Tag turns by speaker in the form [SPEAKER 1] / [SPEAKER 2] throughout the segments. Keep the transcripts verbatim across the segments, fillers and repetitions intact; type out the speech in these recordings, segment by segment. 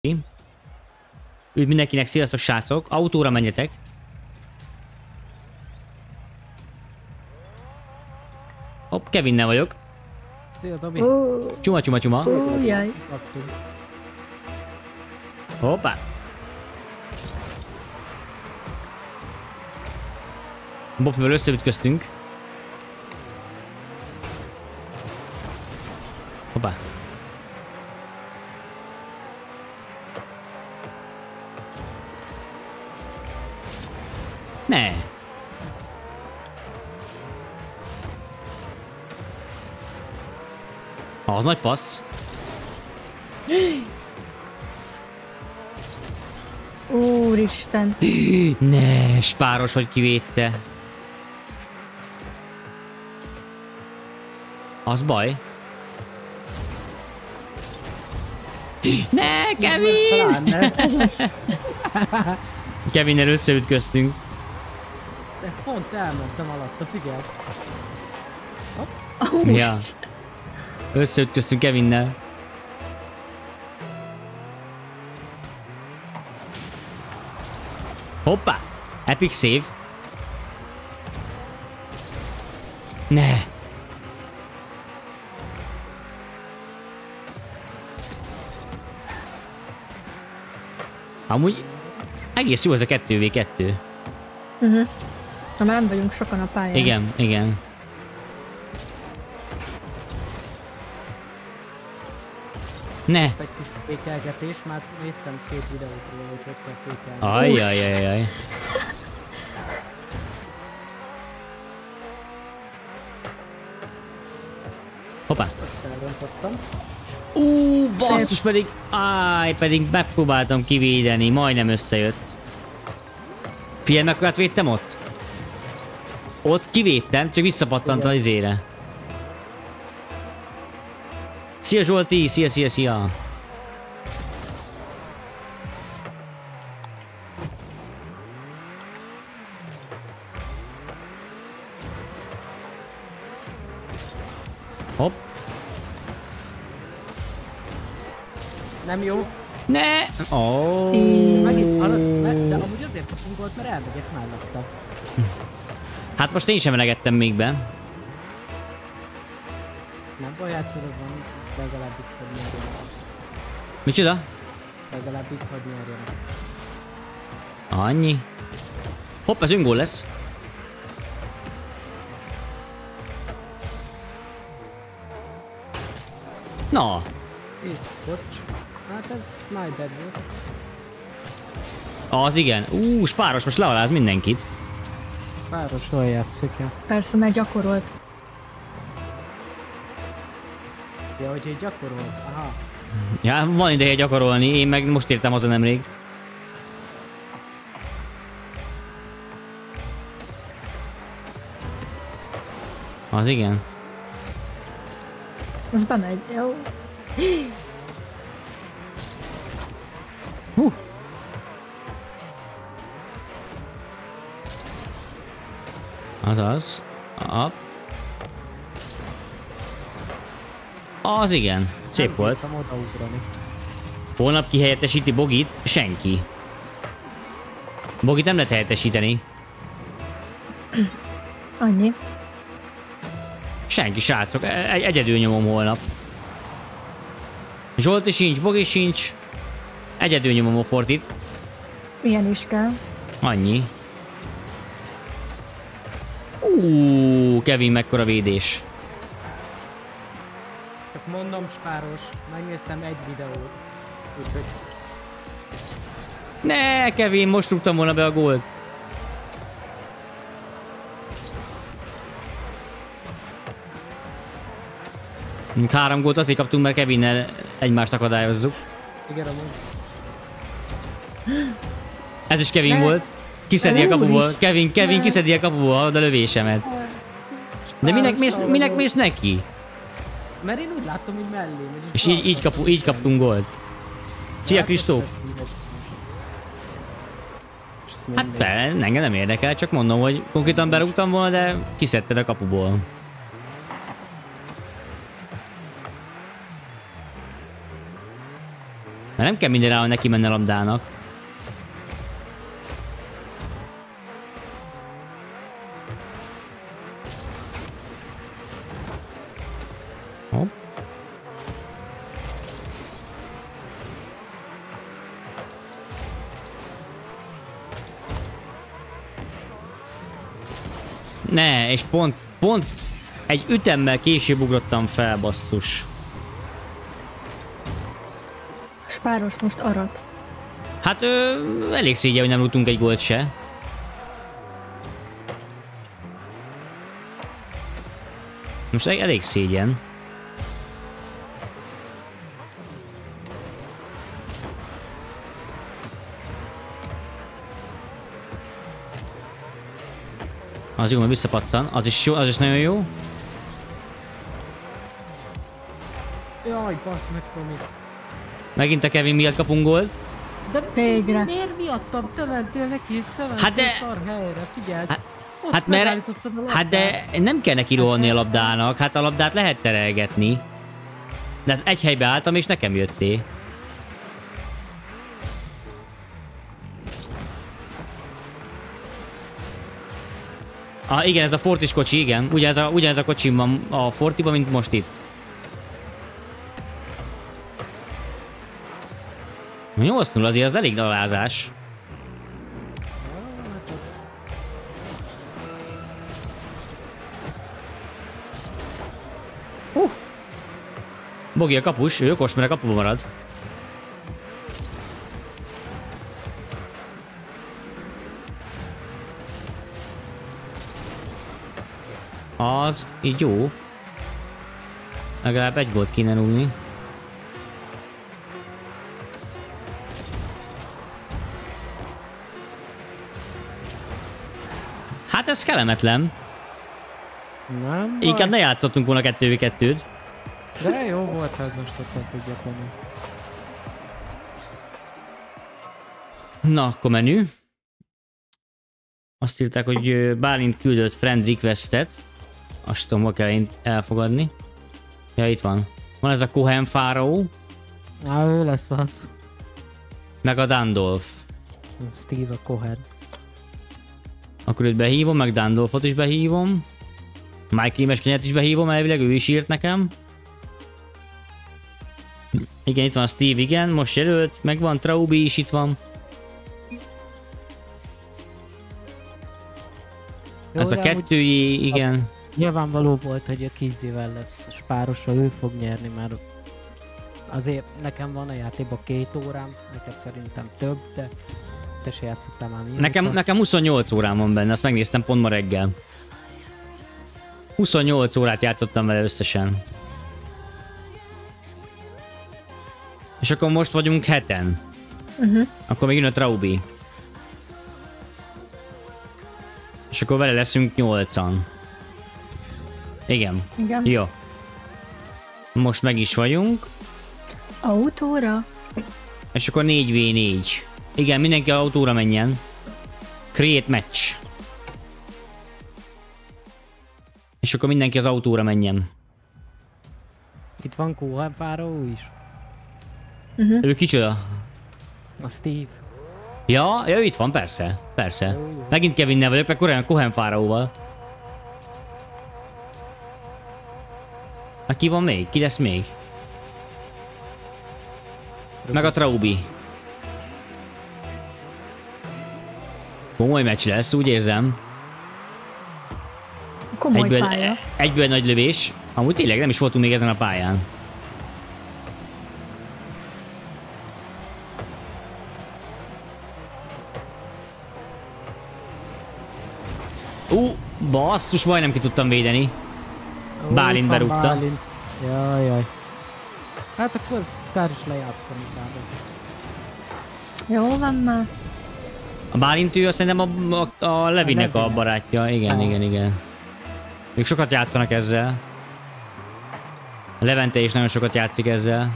[SPEAKER 1] Üdv mindenkinek, sziasztok srácok, autóra menjetek. Hopp, Kevinnel vagyok.
[SPEAKER 2] Szia, Tobi.
[SPEAKER 3] Oh.
[SPEAKER 1] Csuma, csuma, csuma.
[SPEAKER 3] Oh, jaj.
[SPEAKER 1] Hoppá. Bobbival összeütköztünk. Hoppá. Ne. Az nagy passz.
[SPEAKER 3] Úristen.
[SPEAKER 1] Ne, spáros, hogy kivédte. Az baj. Ne, Kevin! Kevinnel összeütköztünk.
[SPEAKER 2] De pont elmentem alatta, figyelj.
[SPEAKER 3] Oh.
[SPEAKER 1] Ja. Összeütköztünk Kevinnel. Hoppá! Epic save. Ne! Amúgy egész jó ez a kettő vé kettő.
[SPEAKER 3] Uh-huh. Ha már nem vagyunk sokan a pályán.
[SPEAKER 1] Igen, igen. Ne!
[SPEAKER 2] Egy kis fékelgetés, már néztem két videót róla, hogy hogy kell fékelni.
[SPEAKER 1] Ajjajajaj. Hoppá!
[SPEAKER 2] Azt elrontottam.
[SPEAKER 1] Ú, basszus, pedig, áj, pedig megpróbáltam kivédeni, majdnem összejött. Figyelj, mekkorát védtem ott? Ott kivédtem, csak visszapattant az izére. Szia Zsolti, szia, szia, szia. Hopp.
[SPEAKER 2] Nem jó.
[SPEAKER 1] Ne! Oh.
[SPEAKER 2] Megint alatt, de, de amúgy azért kapunk volt, mert elmegyek mellettem.
[SPEAKER 1] Hát most én sem elegettem még be.
[SPEAKER 2] Nem baj, hát tudod van, legalább itt hadd nyerjen.
[SPEAKER 1] Micsoda?
[SPEAKER 2] Legalább itt hadd nyerjen.
[SPEAKER 1] Annyi. Hopp, ez öngól lesz. Na.
[SPEAKER 2] Itt, bocs. Hát ez my bad volt.
[SPEAKER 1] Az igen. Ú, spáros most lealáz mindenkit.
[SPEAKER 2] Párosról játszik el.
[SPEAKER 3] Persze, mert gyakorolt.
[SPEAKER 2] Ja, hogy egy gyakorolt. Aha.
[SPEAKER 1] Ja, van ideje gyakorolni, én meg most értem haza nemrég. Az igen.
[SPEAKER 3] Az bemegy. Jó.
[SPEAKER 1] Hú. Azaz. Up. Az igen. Szép
[SPEAKER 2] Nem
[SPEAKER 1] volt.
[SPEAKER 2] bírtam odaugrani.
[SPEAKER 1] Holnap kihelyettesíti Bogit? Senki. Bogit nem lehet helyettesíteni.
[SPEAKER 3] Annyi.
[SPEAKER 1] Senki, srácok. Egy egyedül nyomom holnap. Zsolti sincs, Bogi sincs. Egyedül nyomom a Fortit.
[SPEAKER 3] Ilyen is kell.
[SPEAKER 1] Annyi. Úúúú, Kevin, mekkora védés.
[SPEAKER 2] Csak mondom, spáros, megnéztem egy videót. Úgyhogy
[SPEAKER 1] Ne, Kevin, most rúgtam volna be a gólt. Három gólt azért kaptunk, mert Kevinnel egymást akadályozzuk.
[SPEAKER 2] igen, amúgy.
[SPEAKER 1] Ez is Kevin
[SPEAKER 2] Ne.
[SPEAKER 1] volt. Kiszedi a
[SPEAKER 3] Ne,
[SPEAKER 1] kapuból.
[SPEAKER 3] úristen.
[SPEAKER 1] Kevin, Kevin
[SPEAKER 3] Ne.
[SPEAKER 1] kiszedi a kapuból a lövésemet. De minek mész, minek mész neki?
[SPEAKER 2] Mert én úgy láttam, hogy mellé megy.
[SPEAKER 1] És így, így, kapu, így kaptunk gólt. Szia Kristóf! Hát be, engem nem érdekel, csak mondom, hogy konkrétan berúgtam volna, de kiszedted a kapuból. Mert nem kell mindenre, hogy neki menne labdának. Hopp. Ne, és pont, pont egy ütemmel később ugrottam fel, basszus.
[SPEAKER 3] Spáros most arat.
[SPEAKER 1] Hát ö, elég szégyen, hogy nem rúgtunk egy gólt se. Most elég szégyen. Az jó, mert visszapattan. Az is jó, az is nagyon jó.
[SPEAKER 2] Jaj, bassz meg, Tomi.
[SPEAKER 1] Megint a Kevin miatt kapunk gólt.
[SPEAKER 2] De
[SPEAKER 3] Végre.
[SPEAKER 2] miért miattam? Te mentél neki, te mentél
[SPEAKER 1] Hát de-
[SPEAKER 2] szar helyre, figyeld.
[SPEAKER 1] Hát-
[SPEAKER 2] Ott
[SPEAKER 1] Hát mert...
[SPEAKER 2] megállítottad a labdát.
[SPEAKER 1] Hát de nem kell neki rohanni a labdának. Hát a labdát lehet terelgetni. De hát egy helybe álltam és nekem jöttél. Ah, igen, ez a Fortis kocsi, igen. Ugyanez a, ugyanez a kocsim van a Fortiban, mint most itt. nyolc null azért az elég alázás. Uh. Bogi a kapus, ő okos, mert a kapuba marad. Az így jó. Legalább egy gólt kéne rúgni. Hát ez kellemetlen.
[SPEAKER 2] Nem
[SPEAKER 1] Inkább
[SPEAKER 2] baj.
[SPEAKER 1] ne játszottunk volna kettő kettőt.
[SPEAKER 2] De jó volt, ha ez most ott nem tudja tenni.
[SPEAKER 1] Na, akkor menü. Azt írták, hogy ö, Bálint küldött friend requestet. Azt tudom, hol kell én elfogadni. Ja, itt van. Van ez a Cohen Pharaoh,
[SPEAKER 2] Na, ő lesz az.
[SPEAKER 1] meg a Dandolf.
[SPEAKER 2] Steve Cohen.
[SPEAKER 1] Akkor őt behívom, meg Dandolfot is behívom. Mike Rémeskenyet is behívom, elvileg ő is írt nekem. Igen, itt van a Steve, igen, most jelölt, meg van Traubi is itt van.
[SPEAKER 2] Jó,
[SPEAKER 1] Ez a
[SPEAKER 2] de
[SPEAKER 1] kettőjé, igen.
[SPEAKER 2] Nyilvánvaló volt, hogy a Kizzivel lesz spárossal, ő fog nyerni, mert azért nekem van a játékban két órám, neked szerintem több, de te se játszottál már mióta.
[SPEAKER 1] Nekem, nekem huszonnyolc órám van benne, azt megnéztem pont ma reggel. huszonnyolc órát játszottam vele összesen. És akkor most vagyunk heten.
[SPEAKER 3] Uh-huh.
[SPEAKER 1] Akkor még jön a Traubi. És akkor vele leszünk nyolcan. Igen.
[SPEAKER 3] Igen.
[SPEAKER 1] Jó. Most meg is vagyunk.
[SPEAKER 3] Autóra?
[SPEAKER 1] És akkor négy vé négy. Igen, mindenki autóra menjen. Create match. És akkor mindenki az autóra menjen.
[SPEAKER 2] Itt van Cohen Pharaoh is.
[SPEAKER 3] Uh-huh.
[SPEAKER 1] Ő kicsoda?
[SPEAKER 2] A Steve.
[SPEAKER 1] Ja, ja, ő itt van, persze. Persze. Megint Kevinnel vagyok, meg Cohen, Cohen Pharaohval. Hát ki van még? Ki lesz még? Meg a Traubi. Komoly meccs lesz, úgy érzem.
[SPEAKER 3] Komoly
[SPEAKER 1] Egyből,
[SPEAKER 3] pálya.
[SPEAKER 1] egyből nagy lövés. Amúgy tényleg nem is voltunk még ezen a pályán. Ú, uh, basszus, majdnem ki tudtam védeni.
[SPEAKER 2] Ó,
[SPEAKER 1] Bálint
[SPEAKER 2] itt van
[SPEAKER 1] berúgta.
[SPEAKER 2] Bálint. Jaj, jaj. Hát akkor ezt kár is lejátszom utána.
[SPEAKER 3] Jó van már.
[SPEAKER 1] A Bálint ő azt szerintem a, a, a Levinek a
[SPEAKER 2] Levinek.
[SPEAKER 1] barátja. Igen,
[SPEAKER 2] Ah.
[SPEAKER 1] igen, igen. Még sokat játszanak ezzel. A Levente is nagyon sokat játszik ezzel.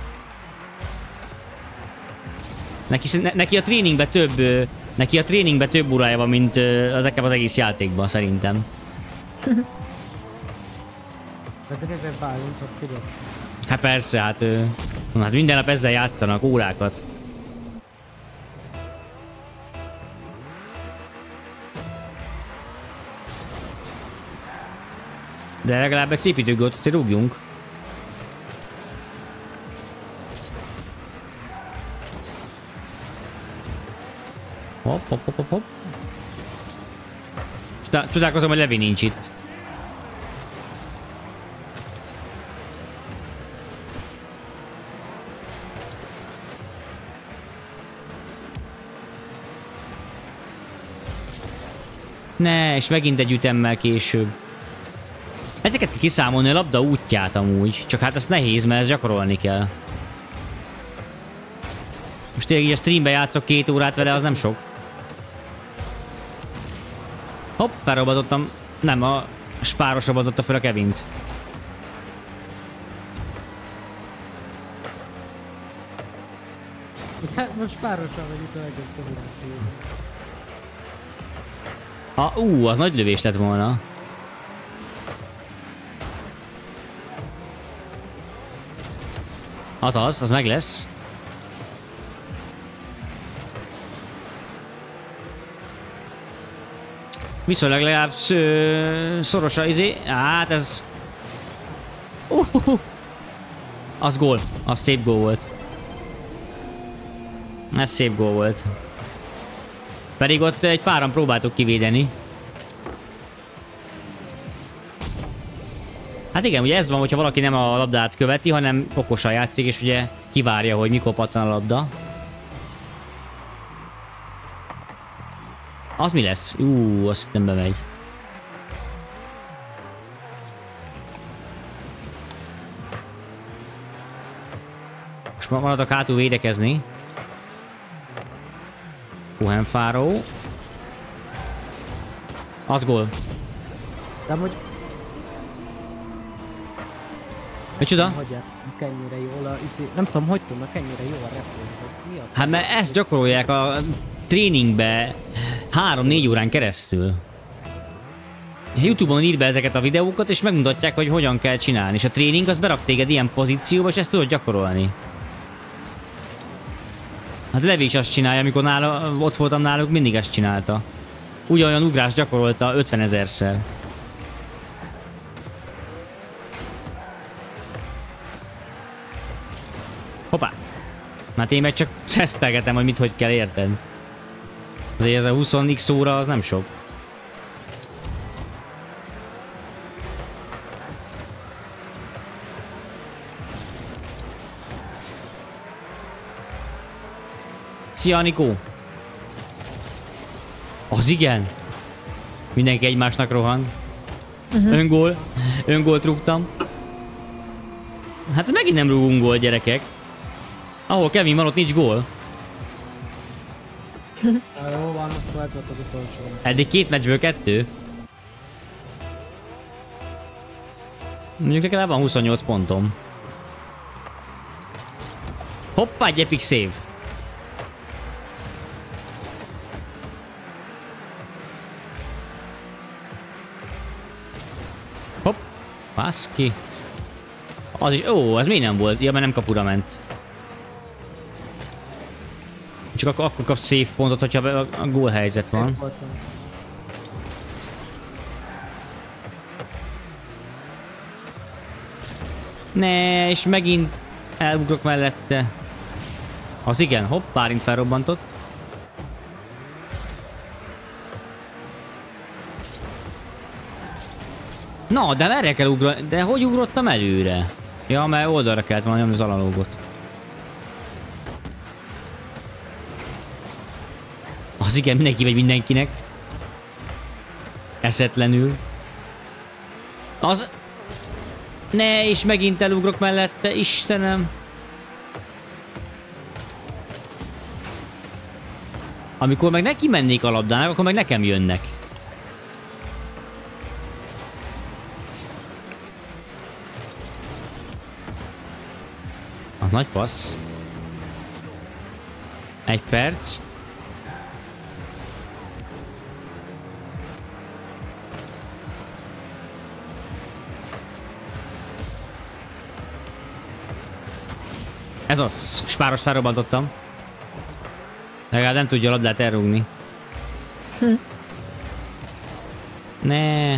[SPEAKER 1] Neki, ne, neki a tréningben több, ö, neki a tréningben több órája van, mint ö, az nekem az egész játékban, szerintem.
[SPEAKER 2] De nézd Bálintot, figyelj.
[SPEAKER 1] Hát persze, hát, ő, hát minden nap ezzel játszanak, órákat. De legalább egy szép időgót azért rúgjunk. Hopp, hopp, hopp, hopp. Csodálkozom, hogy Levi nincs itt. Ne, és megint egy ütemmel később. Ezeket kell kiszámolni a labda útját amúgy, csak hát ez nehéz, mert ezt gyakorolni kell. Most tényleg így a streambe játszok két órát vele, az nem sok. Hopp, felrobbantottam. Nem, a spáros robbantotta fel a Kevint.
[SPEAKER 2] Hát most párosan vagy itt a legjobb kombináció.
[SPEAKER 1] Ah, ú, az nagy lövés lett volna. Az az, az meg lesz. Viszonylag legalább szoros a izé. Hát ez... Uh, uh, uh. Az gól. Az szép gól volt. Ez szép gól volt. Pedig ott egy páran próbáltuk kivédeni. Hát igen, ugye ez van, hogyha valaki nem a labdát követi, hanem okosan játszik, és ugye kivárja, hogy mikor pattan a labda. Az mi lesz? Ú, azt nem bemegy. Most maradok hátul védekezni. Hohenfáró. Az gól.
[SPEAKER 2] De hogy...
[SPEAKER 1] Micsoda?
[SPEAKER 2] Hagyják ennyire jól a... Iszi... Nem tudom, hogy tudnak ennyire jól a repülni. Mi a...
[SPEAKER 1] Hát mert ezt gyakorolják a tréningbe három-négy órán keresztül. YouTube-on ír be ezeket a videókat, és megmutatják, hogy hogyan kell csinálni. És a tréning az berak téged ilyen pozícióba, és ezt tudod gyakorolni. Hát Levi is azt csinálja, amikor nála, ott voltam náluk, mindig ezt csinálta. Ugyanolyan ugrást gyakorolta ötvenezerszer. Hoppá! Hát én meg csak tesztelgetem, hogy mit hogy kell, érted? Azért ez a húsz x óra az nem sok. Szia, Anikó! Az igen! Mindenki egymásnak rohan. Uh-huh. Öngól. Öngólt rúgtam. Hát megint nem rúgunk gól, gyerekek. Ahol Kevin van, ott nincs gól.
[SPEAKER 2] Jó van, akkor ez volt az utolsó.
[SPEAKER 1] Eddig két meccsből kettő. Mondjuk legalább van huszonnyolc pontom. Hoppá, egy epic save. Hopp, baszki. Az is, ó, ez miért nem volt? Ja, mert nem kapura ment. Csak akkor, akkor kapsz save pontot, hogyha a, a gól helyzet van. Ne, és megint elugrok mellette. Az igen, hopp, Bálint felrobbantott. Na, de merre kell ugrani? De hogy ugrottam előre? Ja, mert oldalra kellett volna nyomni az analógot. Az igen, mindenki vagy mindenkinek. Eszetlenül. Az... Ne, és megint elugrok mellette, Istenem. Amikor meg neki mennék a labdának, akkor meg nekem jönnek. A nagy passz. Egy perc. Ez az. Spáros felrobbantottam. Legalább nem tudja a labdát elrúgni.
[SPEAKER 3] Hm.
[SPEAKER 1] Ne.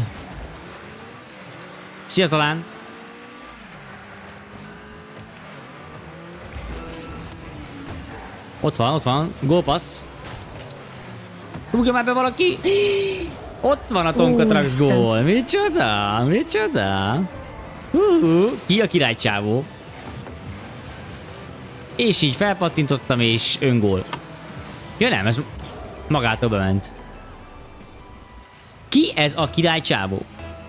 [SPEAKER 1] Szia Zalán! Ott van, ott van. Gólpassz. Rúgja már be valaki! Ott van a Tonka Trucks gól. Micsoda? Micsoda? Uh, ki a királycsávó? És így felpattintottam és öngól. Ja nem, ez magától bement. Ki ez a királycsávó?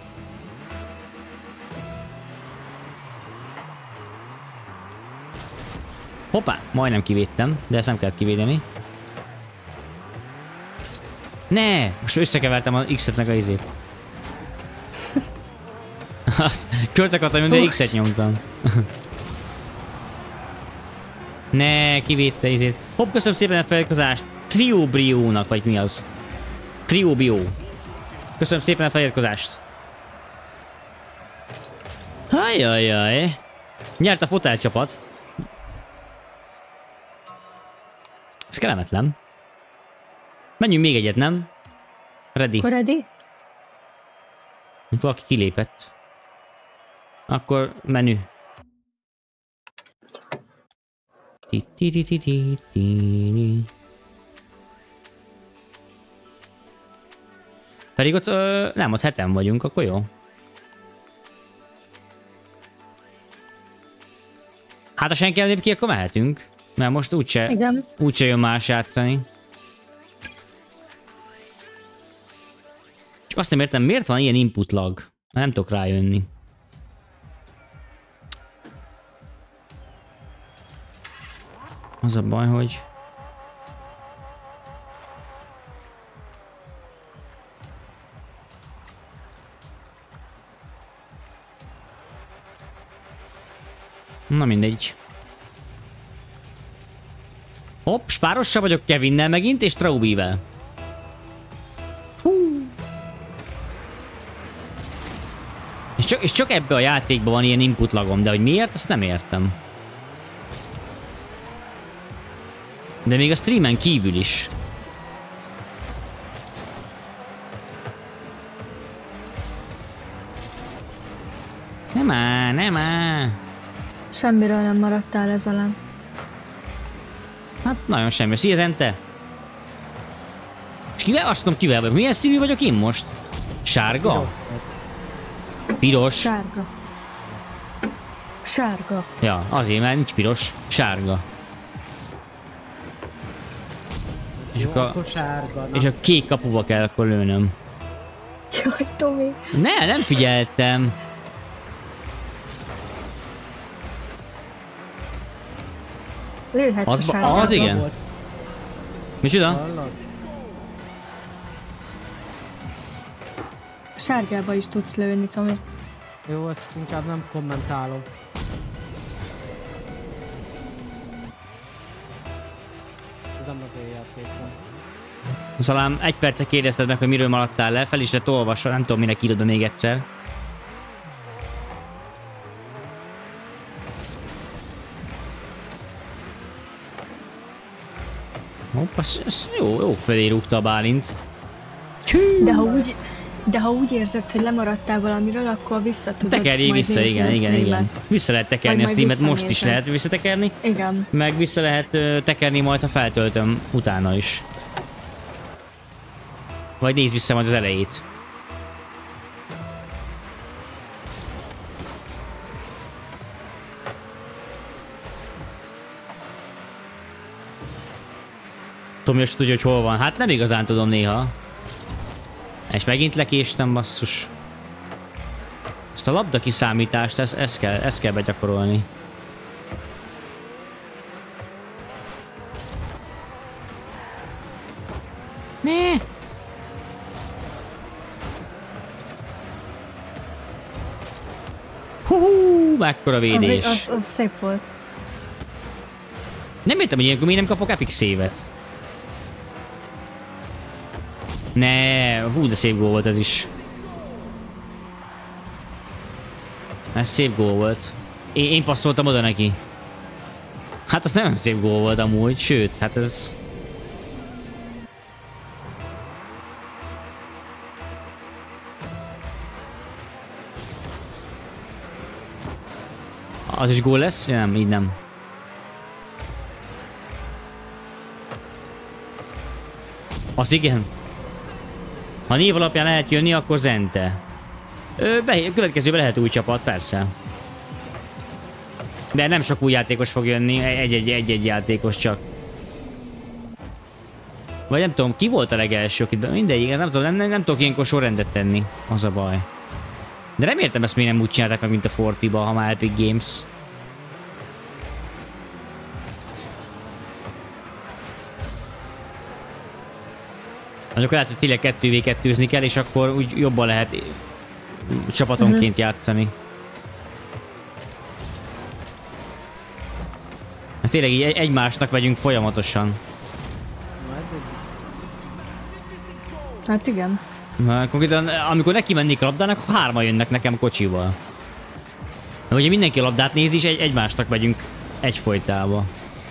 [SPEAKER 1] Hoppá, majdnem kivédtem, de ezt nem kellett kivédeni. Ne! Most összekevertem a X-et meg a izét. Kört akartam, de X-et nyomtam. Ne, kivédte izét. Hopp, köszönöm szépen a feliratkozást. Triobrio-nak, vagy mi az? Triobio. Köszönöm szépen a feliratkozást. Ajajaj. Nyert a fotel csapat. Ez kellemetlen. Menjünk még egyet, nem? Ready.
[SPEAKER 3] Akkor ready?
[SPEAKER 1] Valaki kilépett. Akkor menü. Pedig ott ö, nem, ott heten vagyunk, akkor jó. Hát ha senki nem lép ki, akkor mehetünk. Mert most úgyse, úgyse jön más játszani. Csak azt nem értem, miért van ilyen input lag? Nem tudok rájönni. Az a baj, hogy... Na mindegy. Hopp, spárossal vagyok Kevinnel megint, és Traubivel. Hú. És csak, és csak ebbe a játékban van ilyen input lagom, de hogy miért, azt nem értem. De még a streamen kívül is. Nem áll, nem áll.
[SPEAKER 3] Semmiről nem maradtál ez alá.
[SPEAKER 1] Hát nagyon semmi. Szia Zente! És kivel? Azt tudom kivel vagyok. Milyen színű vagyok én most? Sárga? Piros?
[SPEAKER 3] Sárga. Sárga.
[SPEAKER 1] Ja, azért, mert nincs piros. Sárga. És,
[SPEAKER 2] Jó,
[SPEAKER 1] akkor,
[SPEAKER 2] akkor sárga,
[SPEAKER 1] és a kék kapuba kell akkor lőnöm.
[SPEAKER 3] Jaj, Tomi.
[SPEAKER 1] Ne, nem figyeltem.
[SPEAKER 3] Lőhetsz
[SPEAKER 1] Az,
[SPEAKER 3] a sárgába.
[SPEAKER 1] az igen. Micsoda?
[SPEAKER 2] Hallod?
[SPEAKER 3] Sárgába is tudsz lőni, Tomi.
[SPEAKER 2] Jó, ezt inkább nem kommentálom. Ez nem az én játékom.
[SPEAKER 1] Szalám, egy perce kérdezted meg, hogy miről maradtál le, fel is lett olvasva, nem tudom minek írod még egyszer. Hopp, az, az jó, jó felé rúgta a Bálint.
[SPEAKER 3] De ha úgy, de ha úgy érzed, hogy lemaradtál valamiről, akkor vissza tudod
[SPEAKER 1] Tekerjél
[SPEAKER 3] majd
[SPEAKER 1] vissza,
[SPEAKER 3] nézni
[SPEAKER 1] igen,
[SPEAKER 3] a
[SPEAKER 1] igen,
[SPEAKER 3] streamet.
[SPEAKER 1] igen. Vissza lehet tekerni
[SPEAKER 3] Vagy
[SPEAKER 1] a
[SPEAKER 3] majd
[SPEAKER 1] streamet, most is
[SPEAKER 3] visszanézed.
[SPEAKER 1] lehet visszatekerni.
[SPEAKER 3] Igen.
[SPEAKER 1] Meg vissza lehet ö, tekerni majd, ha feltöltöm utána is. Vagy nézd vissza majd az elejét. Tomi azt tudja, hogy hol van. Hát nem igazán tudom néha. És megint lekéstem, basszus. Ezt a labda kiszámítást, ezt, ezt, kell, ezt kell begyakorolni. Ne! Hú, mekkora védés.
[SPEAKER 3] Az, az, az szép volt.
[SPEAKER 1] Nem értem, hogy ilyenkor miért nem kapok epic save-et. Ne, hú, de szép gól volt ez is. Ez szép gól volt. Én, én passzoltam oda neki. Hát az nagyon szép gól volt amúgy, sőt, hát ez... Az is gól lesz? Ja, nem, így nem. Az igen. Ha név alapján lehet jönni, akkor Zente. Ö, be, következőben lehet új csapat, persze. De nem sok új játékos fog jönni, egy-egy játékos csak. Vagy nem tudom, ki volt a legelső, akit mindegy, nem tudom, nem, nem, nem tudok ilyenkor sorrendet tenni, az a baj. De nem értem ezt, miért nem úgy csinálták meg, mint a Fortiba, ha már Epic Games. Mondjuk lehet, hogy tényleg kettő vé kettőzni kell, és akkor úgy jobban lehet csapatonként uh-huh. játszani. Hát tényleg így egymásnak vegyünk folyamatosan.
[SPEAKER 3] Hát igen.
[SPEAKER 1] Na, konkrétan, amikor neki mennék a labdának, akkor hárman jönnek nekem kocsival. Mert ugye mindenki a labdát nézi, és egy egymásnak vegyünk egyfolytába.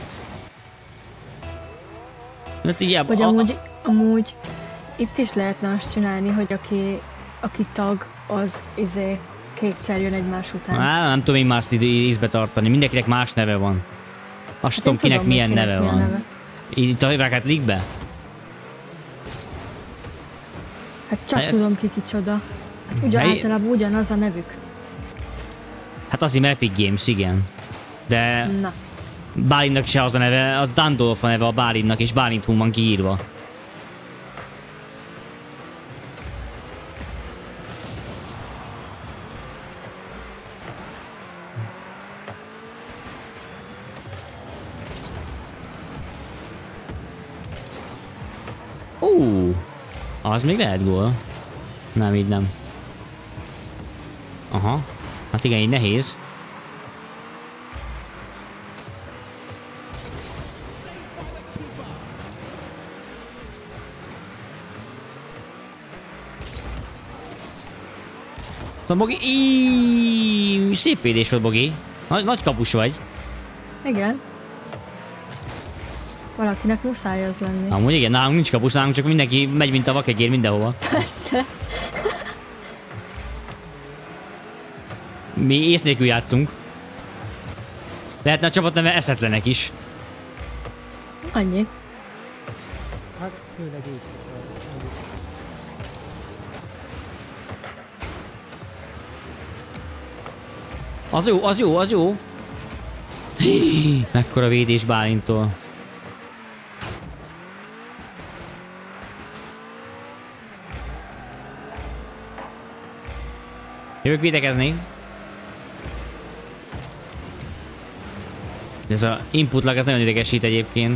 [SPEAKER 1] Hát így,
[SPEAKER 3] Vagy a... amúgy, amúgy itt is lehetne azt csinálni, hogy aki, aki tag, az izé kétszer jön egymás után.
[SPEAKER 1] Á, nem tudom én más ízbe tartani, mindenkinek más neve van. Azt hát tudom, kinek tudom, milyen neve milyen van. Neve. Itt a Rocket League-be?
[SPEAKER 3] Hát csak hát, tudom ki kicsoda. Ugye hát, általában ugyanaz a nevük.
[SPEAKER 1] Hát azért Epic Games, igen. De... Na. Bálintnak se az a neve, az Dandolf a neve a Bálintnak, és Bálint van kiírva. Ó, uh, az még lehet gól. Nem, így nem. Aha, hát igen, így nehéz. Szóval Bogi, íííí, szép védés volt, Bogi. Nagy, nagy kapus vagy.
[SPEAKER 3] Igen. Valakinek muszáj az lenni.
[SPEAKER 1] Amúgy igen, nálunk nincs kapus, nálunk csak mindenki megy, mint a vakegér mindenhova.
[SPEAKER 3] Persze.
[SPEAKER 1] Mi ész nélkül játszunk. Lehetne a csapat neve eszetlenek is.
[SPEAKER 3] Annyi.
[SPEAKER 2] Hát főleg így.
[SPEAKER 1] Az jó, az jó, az jó. Hí, mekkora védés Bálintól. Jövök védekezni. Ez a input lag, ez nagyon idegesít egyébként.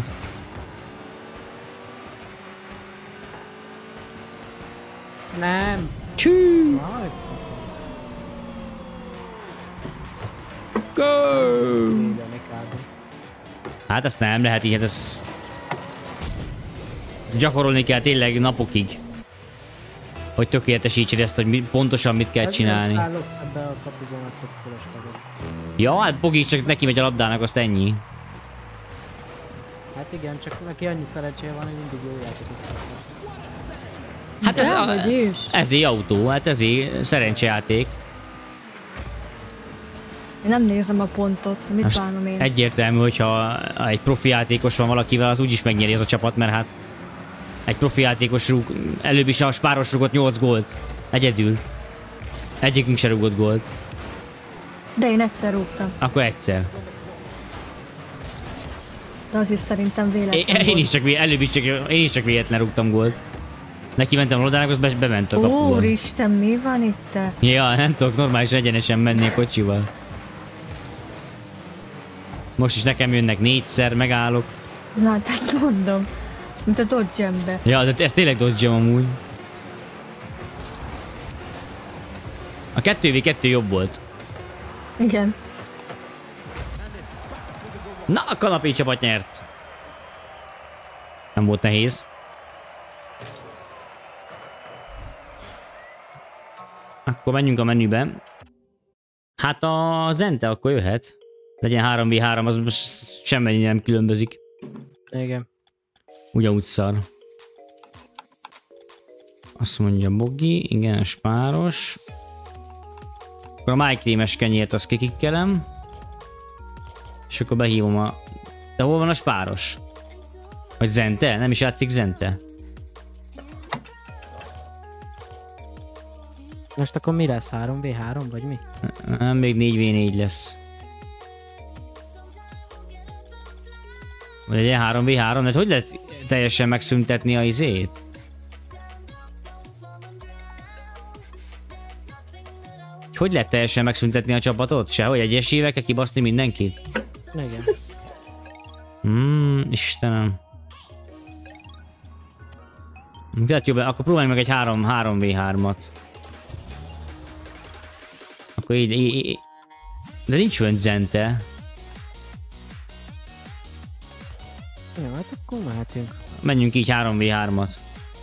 [SPEAKER 2] Nem.
[SPEAKER 1] Csű. Go! Hát ezt nem lehet így, hát ez... Gyakorolni kell tényleg napokig. Hogy tökéletesítsd ezt, hogy mi, pontosan mit kell csinálni. Ja, hát Bogi csak neki megy a labdának, azt ennyi.
[SPEAKER 2] Hát igen, csak neki annyi szerencséje van, hogy mindig jó játékot.
[SPEAKER 1] Hát ez, a, ezé autó, hát ezé szerencsejáték.
[SPEAKER 3] Én nem nézem a pontot, mit most bánom én.
[SPEAKER 1] Egyértelmű, hogyha egy profi játékos van valakivel, az úgyis megnyeri ez a csapat, mert hát egy profi játékos rúg, előbb is a spáros rúgott nyolc gólt. Egyedül. Egyikünk se rúgott gólt.
[SPEAKER 3] De én egyszer rúgtam.
[SPEAKER 1] Akkor egyszer.
[SPEAKER 3] De az is szerintem véletlen
[SPEAKER 1] é, én is csak, előbb is csak, én is csak véletlen rúgtam gólt. Neki mentem a lodának, az be, bement a kapuban.
[SPEAKER 3] Úristen, mi van itt?
[SPEAKER 1] Ja, nem tudok normálisan egyenesen menni a kocsival. Most is nekem jönnek négyszer, megállok.
[SPEAKER 3] Na, tehát mondom. Mint a Dodge-embe.
[SPEAKER 1] Ja, de ez tényleg Dodge-em amúgy. A kettő vé kettő jobb volt.
[SPEAKER 3] Igen.
[SPEAKER 1] Na, a kanapé csapat nyert. Nem volt nehéz. Akkor menjünk a menübe. Hát a Zente akkor jöhet. Legyen három vé három, az Semmi nem különbözik.
[SPEAKER 2] Igen.
[SPEAKER 1] Ugyanúgy szar. Azt mondja Bogi, igen, spáros. Akkor a májkrémes kenyért azt kikikkelem. És akkor behívom a... De hol van a spáros? Vagy Zente? Nem is játszik Zente?
[SPEAKER 2] Most akkor mi lesz? három vé három vagy mi?
[SPEAKER 1] Nem, még négy vé négy lesz. Vagy egy három vé három, de hogy lehet teljesen megszüntetni a izét? Hogy lehet teljesen megszüntetni a csapatot? Sehogy egyesével kell kibaszni mindenkit?
[SPEAKER 2] Igen.
[SPEAKER 1] Hmm, Istenem. Tehát jobb, akkor próbálj meg egy három vé hármat. Akkor így, így, így. De nincs olyan Zente.
[SPEAKER 2] Jó, hát akkor mehetünk.
[SPEAKER 1] Menjünk így három vé hármat.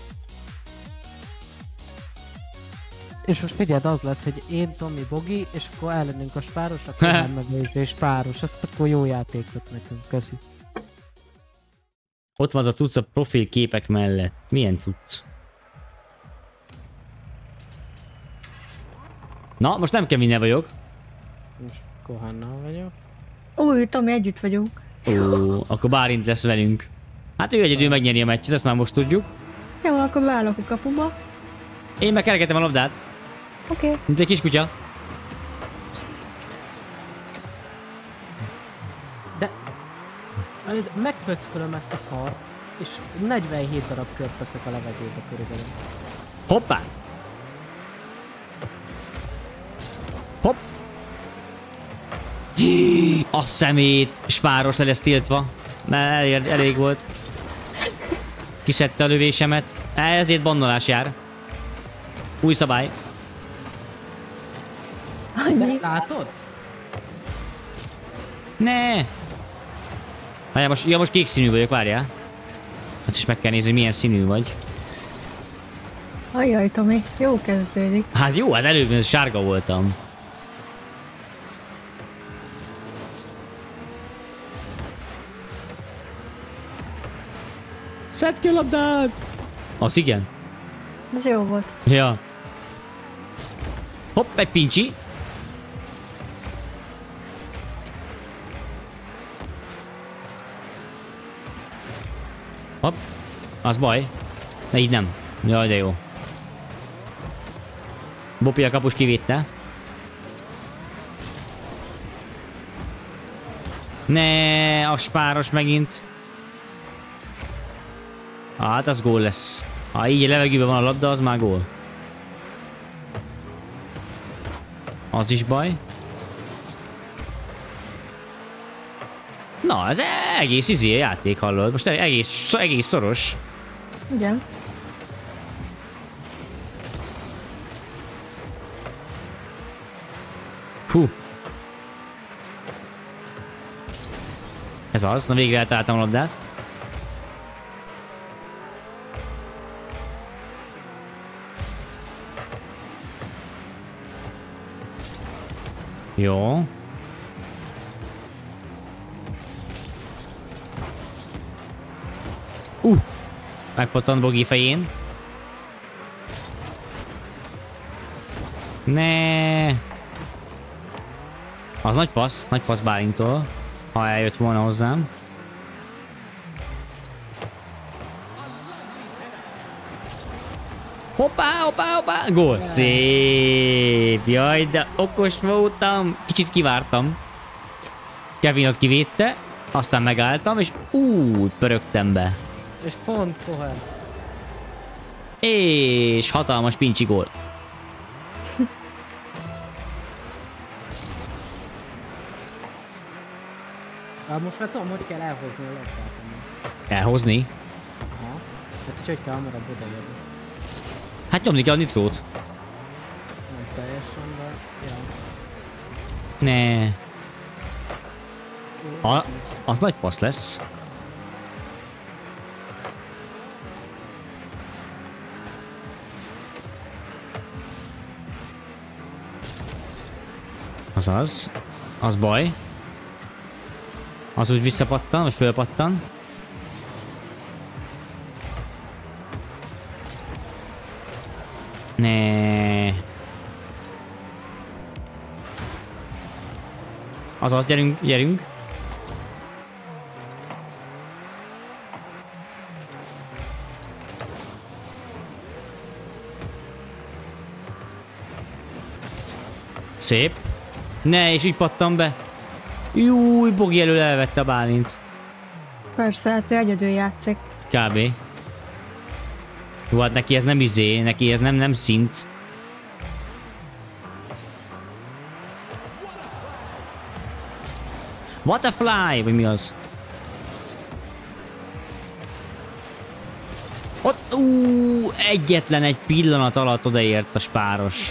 [SPEAKER 2] És most figyeld, az lesz, hogy én, Tomi, Bogi, és akkor ellenünk a spáros, akkor nem megnézni, és spáros, azt akkor jó játékot nekünk, köszi.
[SPEAKER 1] Ott van az a cucc a profil képek mellett. Milyen cucc? Na, most nem kell minden vagyok.
[SPEAKER 2] Most Kohannal vagyok.
[SPEAKER 3] Új, Tomi, együtt vagyunk.
[SPEAKER 1] Ó, akkor Bálint lesz velünk. Hát ő egyedül megnyeri a meccset, ezt már most tudjuk.
[SPEAKER 3] Jó, akkor beállok a kapuba.
[SPEAKER 1] Én meg keregetem a labdát.
[SPEAKER 3] Oké. Okay.
[SPEAKER 1] Mint egy kiskutya.
[SPEAKER 2] De... megpöckölöm ezt a szart, és negyvenhét darab kört veszek a levegőbe körülbelül.
[SPEAKER 1] Hoppá! Hopp! Hí, a szemét! Spáros le lesz tiltva. Ne, elég, elég volt. Kiszedte a lövésemet. Ezért bannolás jár. Új szabály.
[SPEAKER 2] De, látod?
[SPEAKER 1] Ne! Várjál, most, ja, most kék színű vagyok, várjál. Hát is meg kell nézni, hogy milyen színű vagy.
[SPEAKER 3] Ajjaj, Tomi, jó kezdődik.
[SPEAKER 1] Hát jó, hát előbb sárga voltam. Szedd ki a labdát! Az igen.
[SPEAKER 3] Ez jó volt.
[SPEAKER 1] Ja. Hopp, egy pincsi. Hopp. Az baj. De így nem. Jaj, de jó. Bopi a kapus kivétte. Ne, a spáros megint. Hát az gól lesz. Ha így a levegőben van a labda, az már gól. Az is baj. Na, ez egész izé a játék, hallod? Most egész, egész szoros.
[SPEAKER 3] Igen.
[SPEAKER 1] Hú. Ez az, na végre eltaláltam a labdát. Jó. Uh! Megpottant Bogi fején. Ne. Az nagy passz, nagy passz Bálintól, ha eljött volna hozzám. Hoppá, hoppá, hoppá! Gól! Szép! Jaj, de okos voltam! Kicsit kivártam. Kevinot kivédte, aztán megálltam, és úgy pörögtem be.
[SPEAKER 2] És pont Kohan.
[SPEAKER 1] És hatalmas pincsi gól.
[SPEAKER 2] Hát most már tudom, hogy kell elhozni a labdát.
[SPEAKER 1] Elhozni?
[SPEAKER 2] Aha. Hát hogy hogy kell hamarabb odajönni.
[SPEAKER 1] Hát nyomni kell a nitrót.
[SPEAKER 2] Nem teljesen, de... Ja.
[SPEAKER 1] Ne. A, az nagy passz lesz. Az az. Az baj. Az úgy visszapattan, vagy fölpattan. Ne. Azaz, gyerünk, gyerünk. Szép. Ne, és így pattam be. Júj, Bogi elől elvette a Bálint.
[SPEAKER 3] Persze, hát ő egyedül játszik.
[SPEAKER 1] Kb. Jó, hát neki ez nem izé, neki ez nem, nem szint. Butterfly, vagy mi az? Ott, ú, egyetlen egy pillanat alatt odaért a spáros.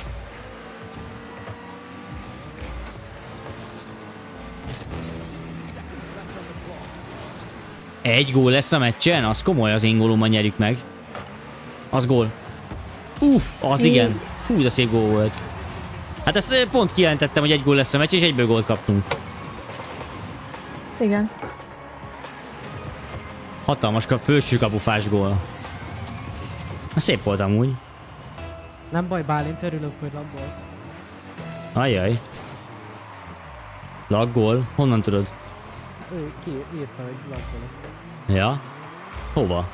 [SPEAKER 1] Egy gól lesz a meccsen? Az komoly, az én gólommal nyerjük meg. Az gól. Uff, az igen. Fú, de szép gól volt. Hát ezt pont kijelentettem, hogy egy gól lesz a meccs, és egyből gólt kaptunk.
[SPEAKER 3] Igen.
[SPEAKER 1] Hatalmas kap, felső kapufás gól. Na, szép volt amúgy.
[SPEAKER 2] Nem baj, Bálint, örülök, hogy lagolsz.
[SPEAKER 1] Ajjaj. Laggol? Honnan tudod?
[SPEAKER 2] Ő kiírta, hogy laggolok.
[SPEAKER 1] Ja? Hova?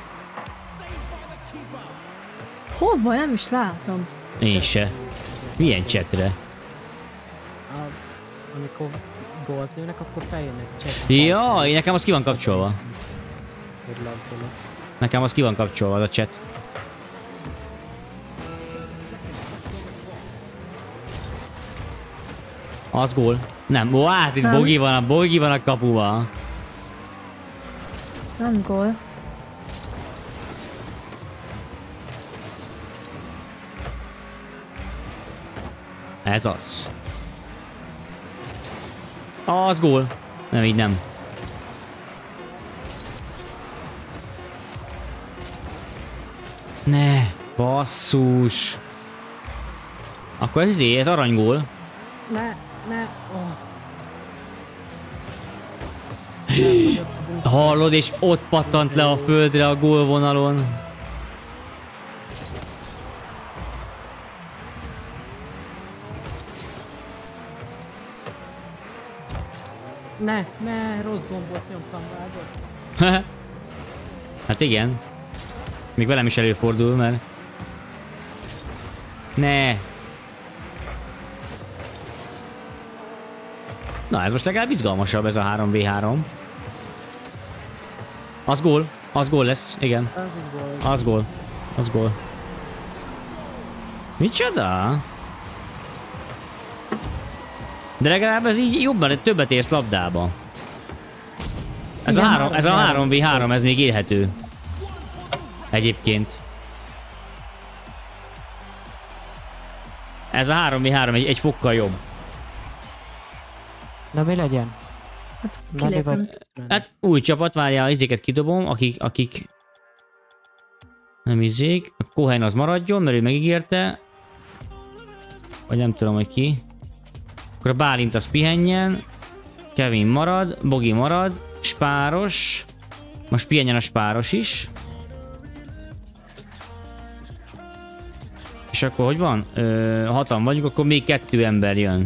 [SPEAKER 3] Hova? Nem is látom.
[SPEAKER 1] Én se. Milyen csetre?
[SPEAKER 2] A, amikor gólt lőnek, akkor feljönnek chat.
[SPEAKER 1] Ja, én nekem az ki van kapcsolva.
[SPEAKER 2] Hogy laggolok.
[SPEAKER 1] Nekem az ki van kapcsolva, az a chat. Az gól. Nem, ó, hát itt Bogi van, a Bogi van a kapuba.
[SPEAKER 3] Nem gól.
[SPEAKER 1] Ez az. Az gól. Nem, így nem. Ne, basszus. Akkor ez izé, ez aranygól.
[SPEAKER 2] Ne, ne, oh.
[SPEAKER 1] Hallod, és ott pattant le a földre a gólvonalon.
[SPEAKER 2] Ne, ne, rossz gombot nyomtam, vágod.
[SPEAKER 1] Hát igen. Még velem is előfordul, mert... Ne. Na, ez most legalább izgalmasabb, ez a három vé három. Az gól. Az gól lesz, igen.
[SPEAKER 2] Az gól.
[SPEAKER 1] Az gól. Az gól. Micsoda? De legalább ez így jobban, többet érsz labdába. Ez a, három, ez a három vé három, ez még élhető. Egyébként. Ez a három vé három egy, egy fokkal jobb.
[SPEAKER 2] Na mi legyen?
[SPEAKER 3] Hát,
[SPEAKER 2] vagy...
[SPEAKER 1] Hát új csapat, várjál, izéket kidobom, akik, akik... Nem izék. A Cohen az maradjon, mert ő megígérte. Vagy nem tudom, hogy ki. Akkor a Bálint az pihenjen. Kevin marad, Bogi marad, Spáros. Most pihenjen a Spáros is. És akkor hogy van? Ö, hatan vagyunk, akkor még kettő ember jön.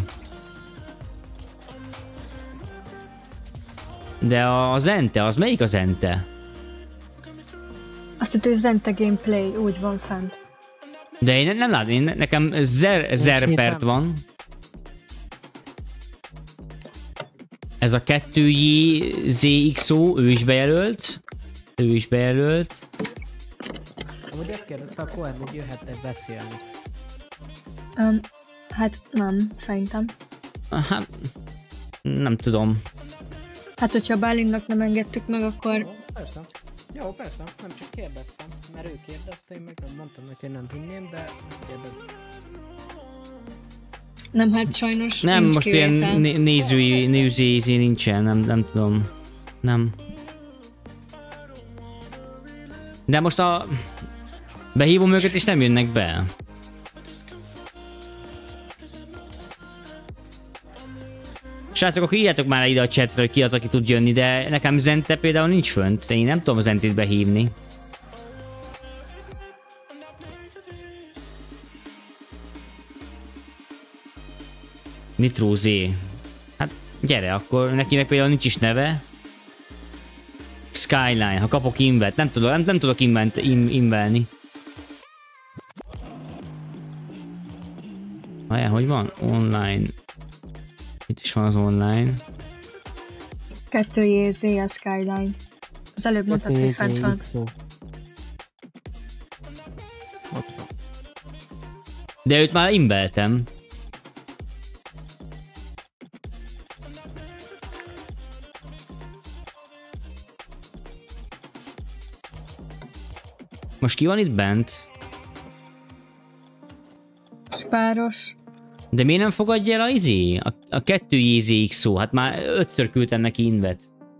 [SPEAKER 1] De a Zente, az melyik a Zente?
[SPEAKER 3] Azt hitt, hogy Zente gameplay úgy van fent.
[SPEAKER 1] De én nem látom, én, nekem zer, Zerpert van. Ez a kettő J Z X O, ő is bejelölt. Ő is bejelölt.
[SPEAKER 2] Amúgy ezt kérdezte a Cohen, hogy jöhet-e beszélni.
[SPEAKER 3] Um, hát nem, szerintem.
[SPEAKER 1] Hát, nem tudom.
[SPEAKER 2] Hát,
[SPEAKER 3] hogyha Bálintnak nem engedtük meg, akkor...
[SPEAKER 2] Jó, persze. Jó, persze, nem csak kérdeztem, mert ő kérdezte, én meg nem mondtam neki, hogy nem hinném, de kérdeztem.
[SPEAKER 3] Nem, hát sajnos
[SPEAKER 1] Nem, most
[SPEAKER 3] kivétel.
[SPEAKER 1] ilyen né nézői, nézői nincsen, nem, nem tudom. Nem. De most a... Behívom őket és nem jönnek be. srácok, akkor írjátok már ide a chatre, hogy ki az, aki tud jönni, de nekem Zente például nincs fönt. Én nem tudom Zentét behívni. Nitro Z. Hát gyere, akkor neki meg például nincs is neve. Skyline, ha kapok invet, nem tudok, nem, nem tudok invent, im, invelni. Várjál, hogy van? Online. Itt is van az online.
[SPEAKER 3] kettő jé zé a Skyline. Az előbb mondtad, hogy fent van.
[SPEAKER 1] De őt már inveltem. Most ki van itt bent?
[SPEAKER 3] Spáros.
[SPEAKER 1] De miért nem fogadja el a izé? A, a kettő jé zé iksz szó, hát már ötször küldtem neki invet.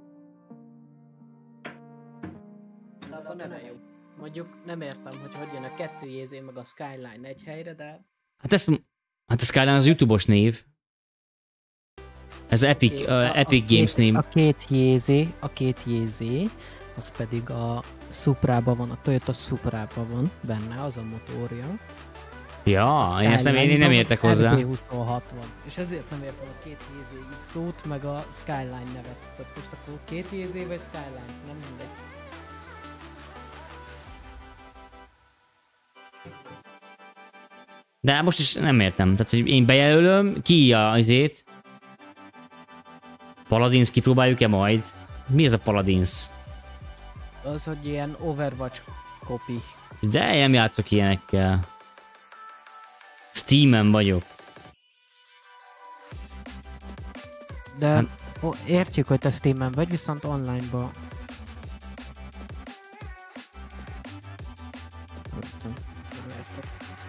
[SPEAKER 2] De akkor nem jó. Mondjuk nem értem, hogy hogy jön a kettő jé zé meg a Skyline egy helyre, de...
[SPEAKER 1] Hát ezt... Hát a Skyline az YouTube-os név. Ez az Epic,
[SPEAKER 2] Két,
[SPEAKER 1] uh,
[SPEAKER 2] a,
[SPEAKER 1] Epic
[SPEAKER 2] a
[SPEAKER 1] Games
[SPEAKER 2] két,
[SPEAKER 1] név.
[SPEAKER 2] A két jé zé, a két jé zé, az pedig a Supra-ban van, a Toyota Supra-ban van benne, az a motorja.
[SPEAKER 1] Ja, én ezt nem, én nem értek hozzá.
[SPEAKER 2] er bé huszonhatvan. És ezért nem értem a két jé zé iksz szót, meg a Skyline nevet. Tehát most akkor két jé zé vagy Skyline, nem mindegy.
[SPEAKER 1] De most is nem értem. Tehát, hogy én bejelölöm, ki a izét. Paladins kipróbáljuk-e majd? Mi ez a Paladins?
[SPEAKER 2] Az, hogy ilyen Overwatch copy.
[SPEAKER 1] De én nem játszok ilyenekkel. Steamen vagyok.
[SPEAKER 2] De
[SPEAKER 1] Hát-
[SPEAKER 2] ó, értjük, hogy te Steamen vagy, viszont online-ba. Értem. Nem értek.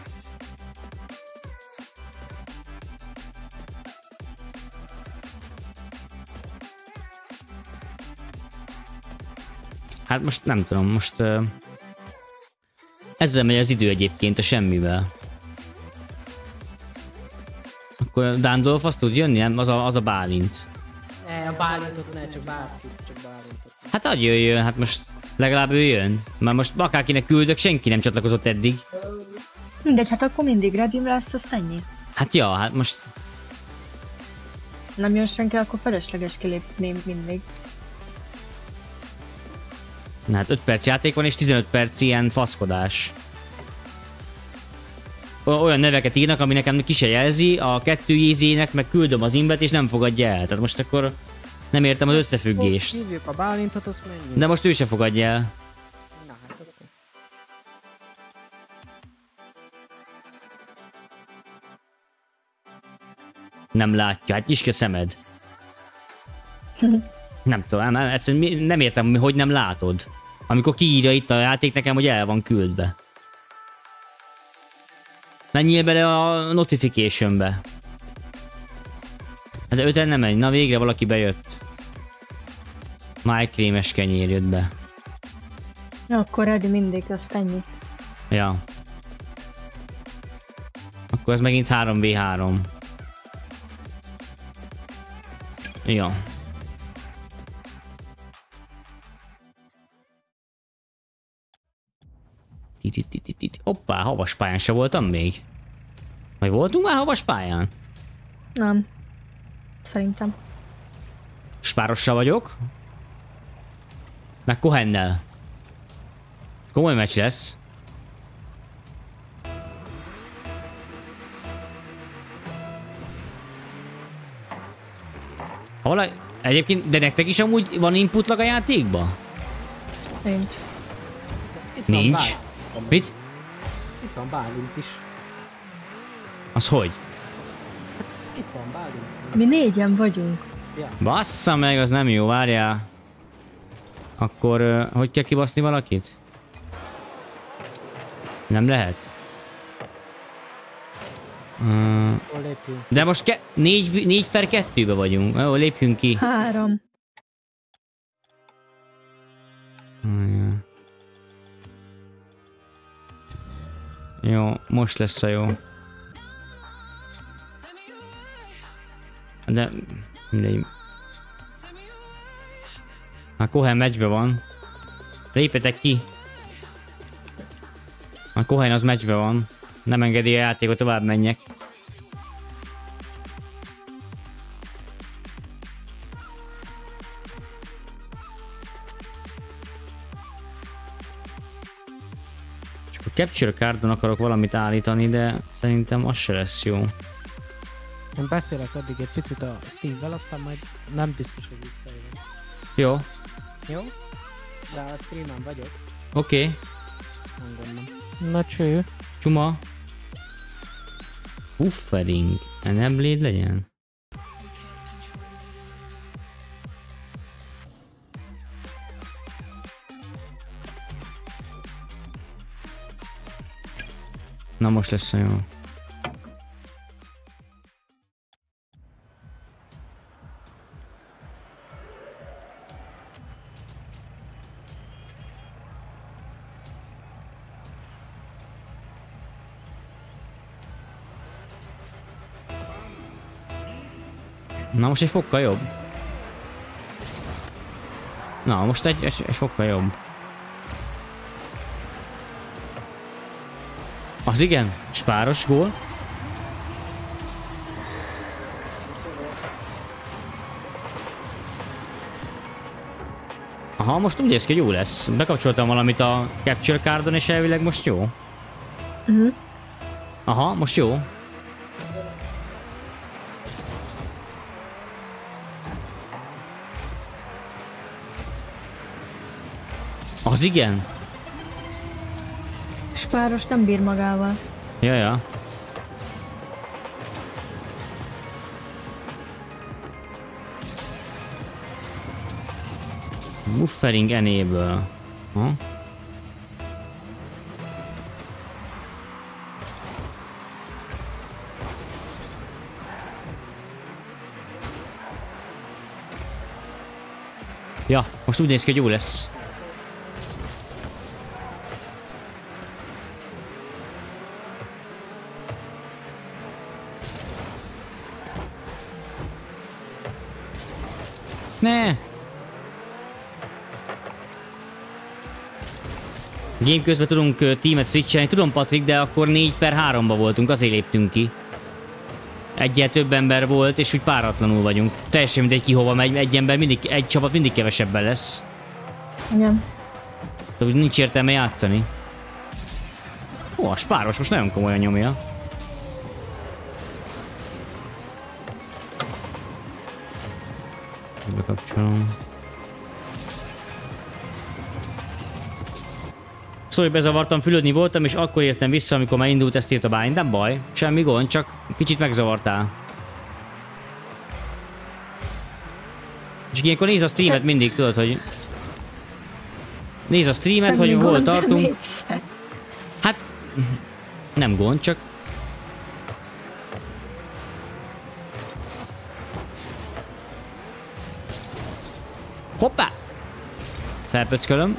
[SPEAKER 1] Hát most nem tudom, most... Uh, ezzel megy az idő egyébként a semmivel. Akkor Dándolf azt tud jönni, nem? Az a, az a Bálint.
[SPEAKER 2] Ne, a Bálintot ne, csak bárkit, csak Bálintot.
[SPEAKER 1] Hát adj jöjjön, hát most legalább ő jön. Már most akárkinek küldök, senki nem csatlakozott eddig.
[SPEAKER 3] Mindegy, hát akkor mindig redim lesz, azt ennyi.
[SPEAKER 1] Hát ja, hát most...
[SPEAKER 3] Nem jön senki, akkor felesleges kilépni mindig.
[SPEAKER 1] Na hát öt perc játék van és tizenöt perc ilyen faszkodás. Olyan neveket írnak, ami nekem ki se jelzi, a kettő jé zének meg küldöm az invet és nem fogadja el. Tehát most akkor nem értem az összefüggést.
[SPEAKER 2] Hívjuk a Bálintot, azt menjünk.
[SPEAKER 1] De most ő se fogadja el.
[SPEAKER 2] Na hát akkor.
[SPEAKER 1] Nem látja, hát nyisd ki a szemed. Nem tudom, nem, ezt nem értem, hogy nem látod. Amikor kiírja itt a játék nekem, hogy el van küldve. Menjél bele a notificationbe. Hát de öten nem megy, na végre valaki bejött. Májkrémes kenyér jött be.
[SPEAKER 3] Ja, akkor ready mindig, azt ennyi.
[SPEAKER 1] Ja. Akkor ez megint három vé három. Ja. Hoppá, havaspályán se voltam még. Vagy voltunk már havaspályán?
[SPEAKER 3] Nem. Szerintem.
[SPEAKER 1] Spárossal vagyok. Meg Kohennel. Komoly meccs lesz. Ha valaki... Egyébként, de nektek is amúgy van input lag a játékba?
[SPEAKER 3] Nincs.
[SPEAKER 2] Itt van
[SPEAKER 1] Nincs.
[SPEAKER 2] Bálint.
[SPEAKER 1] Mit?
[SPEAKER 2] Itt van Bálint is.
[SPEAKER 1] Az hogy?
[SPEAKER 2] Itt van Bálint.
[SPEAKER 3] Mi négyen vagyunk.
[SPEAKER 2] Ja.
[SPEAKER 1] Bassza meg, az nem jó, várjál. Akkor, uh, hogy kell kibaszni valakit? Nem lehet? Uh,
[SPEAKER 2] Hol lépjünk?
[SPEAKER 1] de most ke négy, négy per kettőbe vagyunk. Jó, lépjünk ki.
[SPEAKER 3] Három.
[SPEAKER 1] Uh, jó, most lesz a jó. De... mindegy. Már Cohen meccsbe van. Lépjetek ki. Már Cohen az meccsbe van. Nem engedi a játékot, tovább menjek. Csak a Capture Cardon akarok valamit állítani, de szerintem az se lesz jó.
[SPEAKER 2] Én beszélek addig egy picit a Steve-vel, aztán majd nem biztos, hogy visszajövök.
[SPEAKER 1] Jó.
[SPEAKER 2] Jó? De a streamen vagyok.
[SPEAKER 1] Oké. Okay.
[SPEAKER 2] Nem gondolom. Na cső.
[SPEAKER 1] Csuma. Buffering. Nem Blade legyen? Na most lesz a jó. Na most egy fokkal jobb. Na most egy, egy, egy fokkal jobb. Az igen, spáros gól. Aha, most úgy néz ki, hogy jó lesz. Bekapcsoltam valamit a Capture Cardon és elvileg most jó.
[SPEAKER 3] Uh-huh.
[SPEAKER 1] Aha, most jó. Az igen?
[SPEAKER 3] Spáros nem bír magával.
[SPEAKER 1] Ja, ja. Buffering enable. Ha? Ja, most úgy néz ki, hogy jó lesz. Ne! Game közben tudunk uh, teamet switchelni, tudom Patrik, de akkor négy per háromba voltunk, azért léptünk ki. Egyel több ember volt, és úgy páratlanul vagyunk. Teljesen mindegy ki hova megy, egy ember mindig, egy csapat mindig kevesebben lesz.
[SPEAKER 3] Igen.
[SPEAKER 1] De úgy nincs értelme játszani. Ó, a spáros most nagyon komolyan nyomja. Bekapcsolom. Szóval bezavartam, fülödni voltam, és akkor értem vissza, amikor már indult, ezt írt a bány. Nem baj, semmi gond, csak kicsit megzavartál. És ilyenkor nézd a streamet mindig, tudod, hogy... Nézd a streamet, semmi hogy hol tartunk. Hát... Nem gond, csak... Hoppá! Felpöckölöm.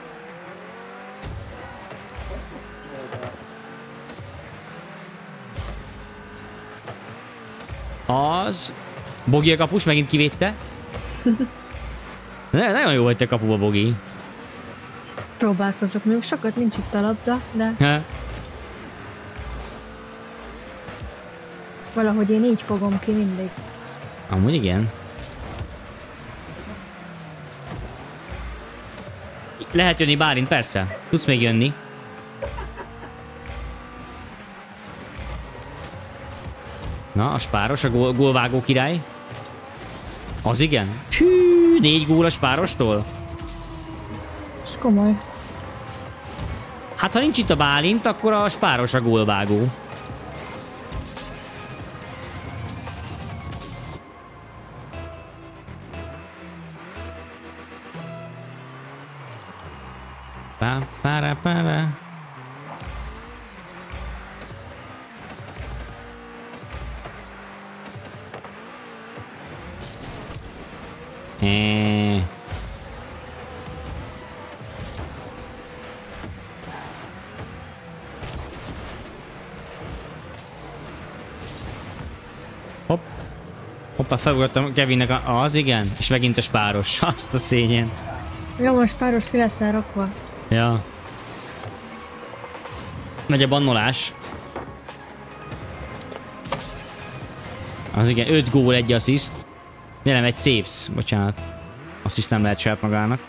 [SPEAKER 1] Az... Bogi a kapus, megint kivédte. Ne, nagyon jó vagy te kapuba, Bogi.
[SPEAKER 3] Próbálkozok, még sokat nincs itt a labda, de...
[SPEAKER 1] Ha?
[SPEAKER 3] Valahogy én így fogom ki mindig.
[SPEAKER 1] Amúgy igen. Lehet jönni Bálint, persze. Tudsz még jönni. Na, a spáros, a gól, gólvágó király. Az igen. Hű, négy gól a spárostól?
[SPEAKER 3] Ez komoly.
[SPEAKER 1] Hát ha nincs itt a Bálint, akkor a spáros a gólvágó. Pá, pára, pára. Eh. Hopp. Hoppá, felugrottam Kevinnek a, az, igen, és megint a spáros. Azt a szényen.
[SPEAKER 3] Jó, most páros ki leszel rakva.
[SPEAKER 1] Ja. Megy a bannolás. Az igen, öt gól, egy assziszt. De nem, egy saves, bocsánat. Assziszt nem lehet saját magának.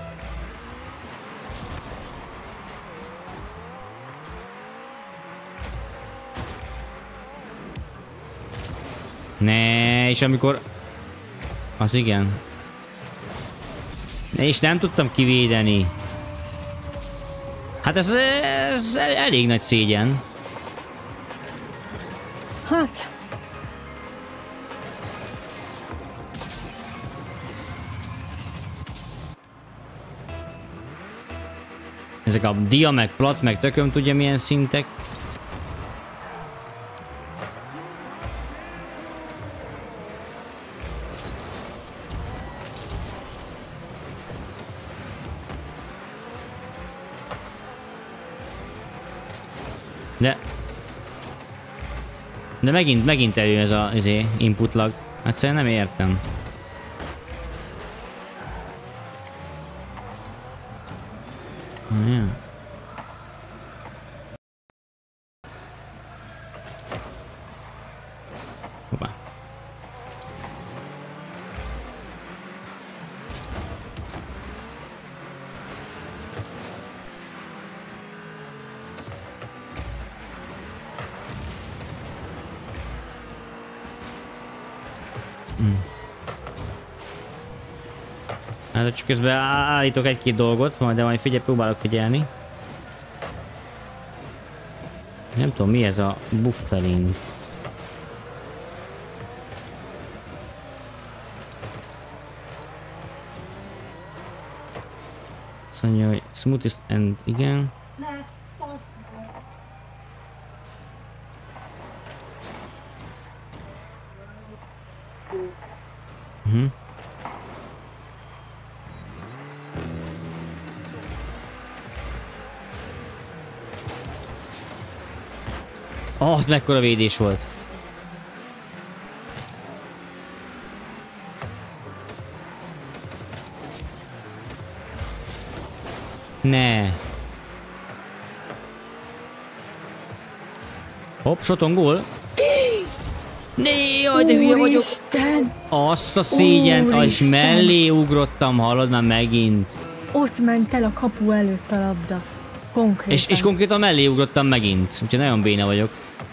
[SPEAKER 1] Ne, és amikor... Az igen. Ne, és nem tudtam kivédeni. Hát ez, ez elég nagy szégyen.
[SPEAKER 3] Hát...
[SPEAKER 1] Ezek a dia, meg plat, meg tököm tudja milyen szintek. De... De megint, megint elő ez a izé, input lag. Egyszerűen nem értem. Yeah. Hoppá. Mm. Hát csak közben állítok egy-két dolgot, majd de majd figyelj, próbálok figyelni. Nem tudom mi ez a buffelin. Azt mondja, hogy smoothest end, igen. Mhm. Oh, az mekkora védés volt. Ne. Hopp, shoton gól. Ne, jaj, de hülye vagyok. Azt a szégyent, és mellé ugrottam, hallod már megint.
[SPEAKER 3] Ott ment el a kapu előtt a labda. Konkrétan.
[SPEAKER 1] És, és konkrétan mellé ugrottam megint, úgyhogy nagyon béna vagyok.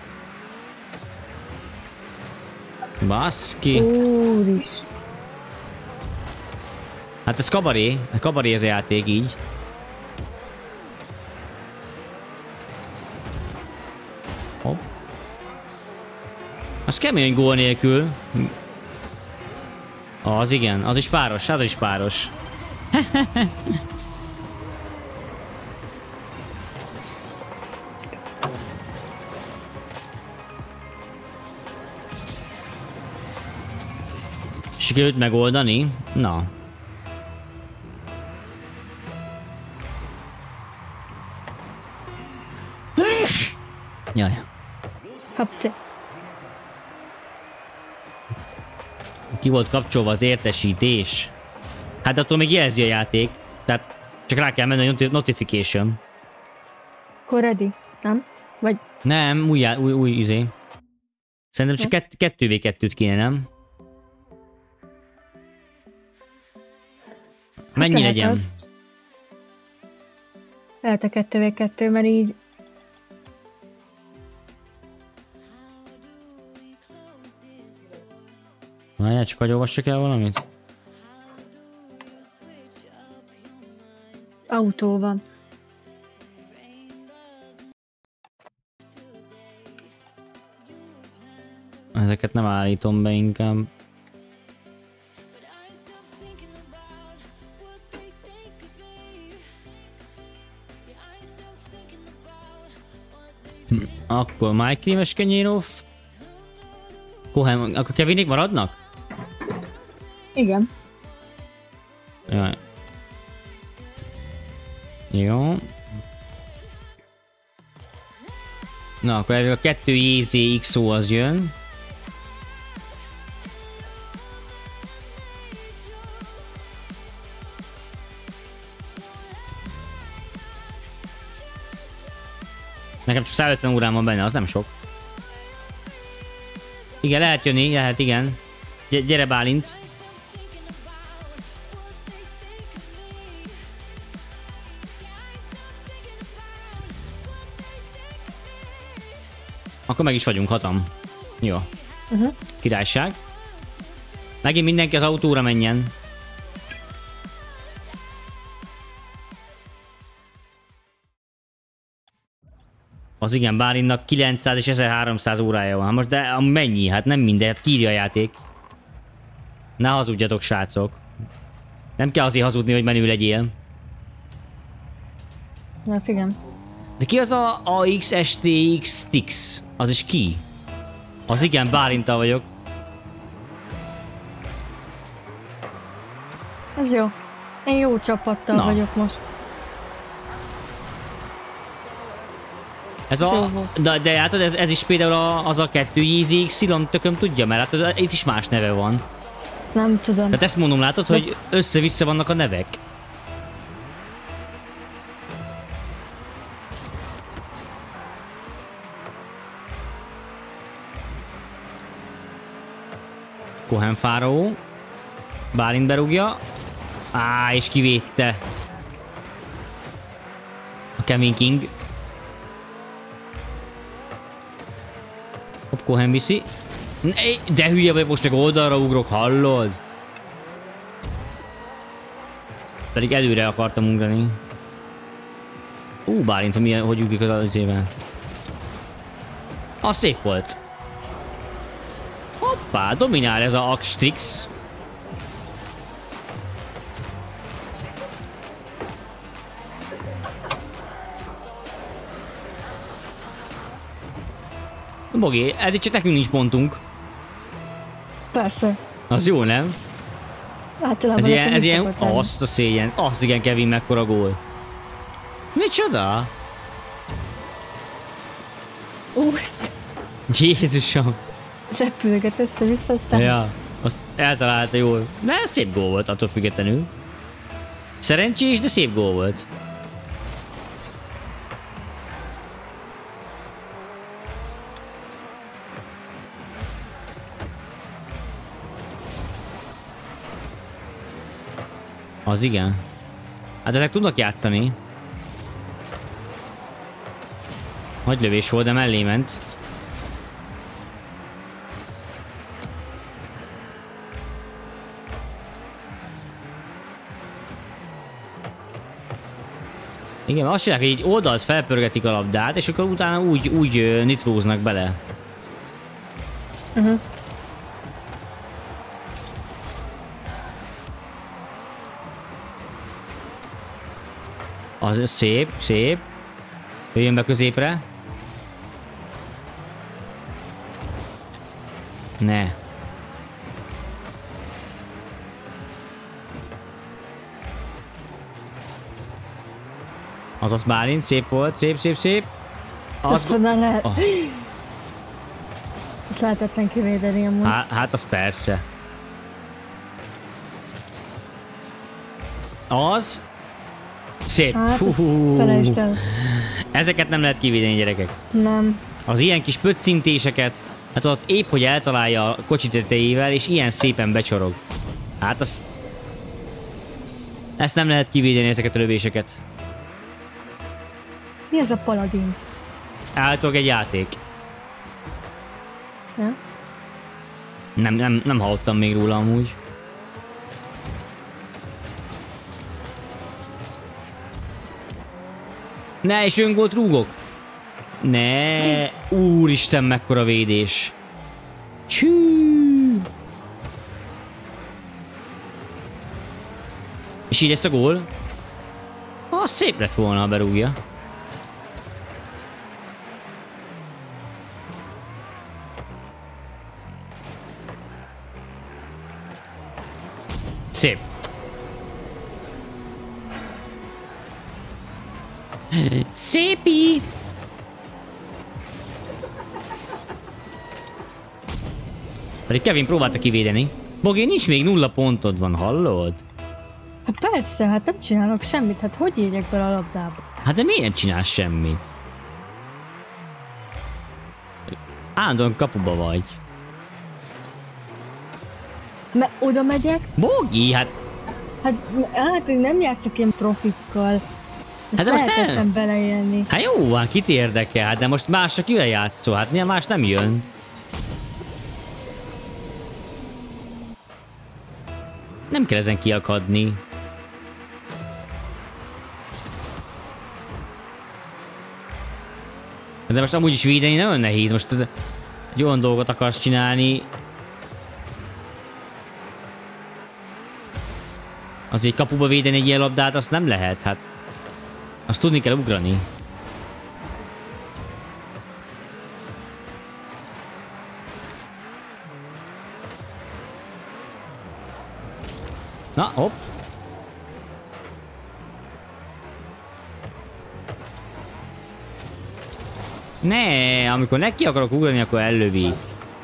[SPEAKER 1] Baszki.
[SPEAKER 3] Úris.
[SPEAKER 1] Hát ez kabaré, kabaré ez a játék így. Hopp. Az kemény gól nélkül. Az igen, az is páros, az is páros. Sikerült megoldani? Na. Jaj.
[SPEAKER 3] Kapcsi.
[SPEAKER 1] Ki volt kapcsolva az értesítés? Hát attól még jelzi a játék. Tehát csak rá kell menni a notification.
[SPEAKER 3] Akkor ready, nem? Vagy...
[SPEAKER 1] Nem, új, új, új izé. Szerintem csak kett, kettő vé kettőt kéne, nem? Mennyi
[SPEAKER 3] lehet
[SPEAKER 1] legyen?
[SPEAKER 3] az. Lehet a kettő vé kettő, mert így...
[SPEAKER 1] Várjál, csak hogy olvassak el valamit?
[SPEAKER 3] Autó van.
[SPEAKER 1] Ezeket nem állítom be inkább. Akkor Mike Krímes Kenyérov. Kohem, akkor Kevinék maradnak?
[SPEAKER 3] Igen.
[SPEAKER 1] Jaj. Jó. Na, akkor a kettő jé zé iksz o az jön. Nekem csak százötven órán van benne, az nem sok. Igen, lehet jönni, lehet, igen. Gy gyere Bálint. Akkor meg is vagyunk hatan. Jó.
[SPEAKER 3] Uh-huh.
[SPEAKER 1] Királyság. Megint mindenki az autóra menjen. Az igen, Bálintnak kilencszáz és ezerháromszáz órája van. Most de mennyi? Hát nem minden, hát kírja a játék. Ne hazudjatok, srácok. Nem kell azért hazudni, hogy menő legyél.
[SPEAKER 3] Hát igen.
[SPEAKER 1] De ki az a A X S T X Tix? Az is ki? Az igen, Bálinttal vagyok.
[SPEAKER 3] Ez jó. Én jó csapattal
[SPEAKER 1] Na.
[SPEAKER 3] vagyok most.
[SPEAKER 1] Ez a... De, de hát ez, ez is például a, az a kettő Yeezy X Y tököm tudja, mert hát az, itt is más neve van.
[SPEAKER 3] Nem tudom.
[SPEAKER 1] Tehát ezt mondom, látod, hogy össze-vissza vannak a nevek. Cohen Fáraó. Bálint berúgja. Á, és kivédte. A Kevin King. Hopp, Cohen viszi. De hülye vagy, most meg oldalra ugrok, hallod? Pedig előre akartam ugrani. Ú, Bálint, hogy, milyen, hogy ugrik az azért. Az szép volt. Hoppá, dominál ez a Axtrix. Bogi, eddig csak nekünk nincs pontunk.
[SPEAKER 3] Persze.
[SPEAKER 1] Az jó, nem?
[SPEAKER 3] Általában
[SPEAKER 1] Ez ilyen,
[SPEAKER 3] nekem
[SPEAKER 1] ez
[SPEAKER 3] is
[SPEAKER 1] ilyen,
[SPEAKER 3] szokott lenni.
[SPEAKER 1] azt a szégyen. Azt igen, Kevin, mekkora gól. Micsoda?
[SPEAKER 3] Úristen,
[SPEAKER 1] Jézusom.
[SPEAKER 3] repülget össze-vissza, aztán...
[SPEAKER 1] Ja, azt eltalálta jól. De szép gól volt attól függetlenül. Szerencsés, de szép gól volt. Az igen. Hát ezek tudnak játszani. Nagy lövés volt, de mellé ment. Igen, azt csinálják, hogy így oldalt felpörgetik a labdát, és akkor utána úgy, úgy ö, nitróznak bele.
[SPEAKER 3] Uh-huh.
[SPEAKER 1] Az szép, szép. Jöjjön be középre. Ne. Azaz Bálint, szép volt, szép, szép, szép. Az...
[SPEAKER 3] Azt honnan lehet...
[SPEAKER 1] Oh.
[SPEAKER 3] Ezt lehetetlen kivédeni amúgy.
[SPEAKER 1] Há, hát az persze. Az. Szép.
[SPEAKER 3] Hát,
[SPEAKER 1] Hú.
[SPEAKER 3] felejtsd el.
[SPEAKER 1] Ezeket nem lehet kivédeni, gyerekek.
[SPEAKER 3] Nem.
[SPEAKER 1] Az ilyen kis pöccintéseket, hát ott épp hogy eltalálja a kocsi tetejével, és ilyen szépen becsorog. Hát azt... Ezt nem lehet kivédeni, ezeket a lövéseket.
[SPEAKER 3] Mi ez a paladin?
[SPEAKER 1] Állítólag egy játék.
[SPEAKER 3] Ja?
[SPEAKER 1] Nem, nem, nem hallottam még róla amúgy. Ne, és öngólt rúgok! Ne, úristen, mekkora védés. Hű. És így lesz a gól. Ah, szép lett volna, ha berúgja. Szép. Szépi! Pedig Kevin próbálta kivédeni. Bogi, nincs még nulla pontod van, hallod?
[SPEAKER 3] Hát persze, hát nem csinálok semmit, hát hogy érjek bele a labdába?
[SPEAKER 1] Hát de miért nem csinálsz semmit? Állandóan kapuba vagy.
[SPEAKER 3] Mert oda megyek.
[SPEAKER 1] Bogi, hát...
[SPEAKER 3] Hát, hát nem játszok én profikkal.
[SPEAKER 1] Hát de most nem...
[SPEAKER 3] beleélni.
[SPEAKER 1] Hát jó, hát kit érdekel, hát de most másra kivel játszol, hát más nem jön. Nem kell ezen kiakadni. De most amúgy is védeni nagyon nehéz, most egy olyan dolgot akarsz csinálni. Azért kapuba védeni egy ilyen labdát, azt nem lehet, hát. Azt tudni kell ugrani. Na, hopp. Ne, amikor neki akarok ugrani, akkor ellövi.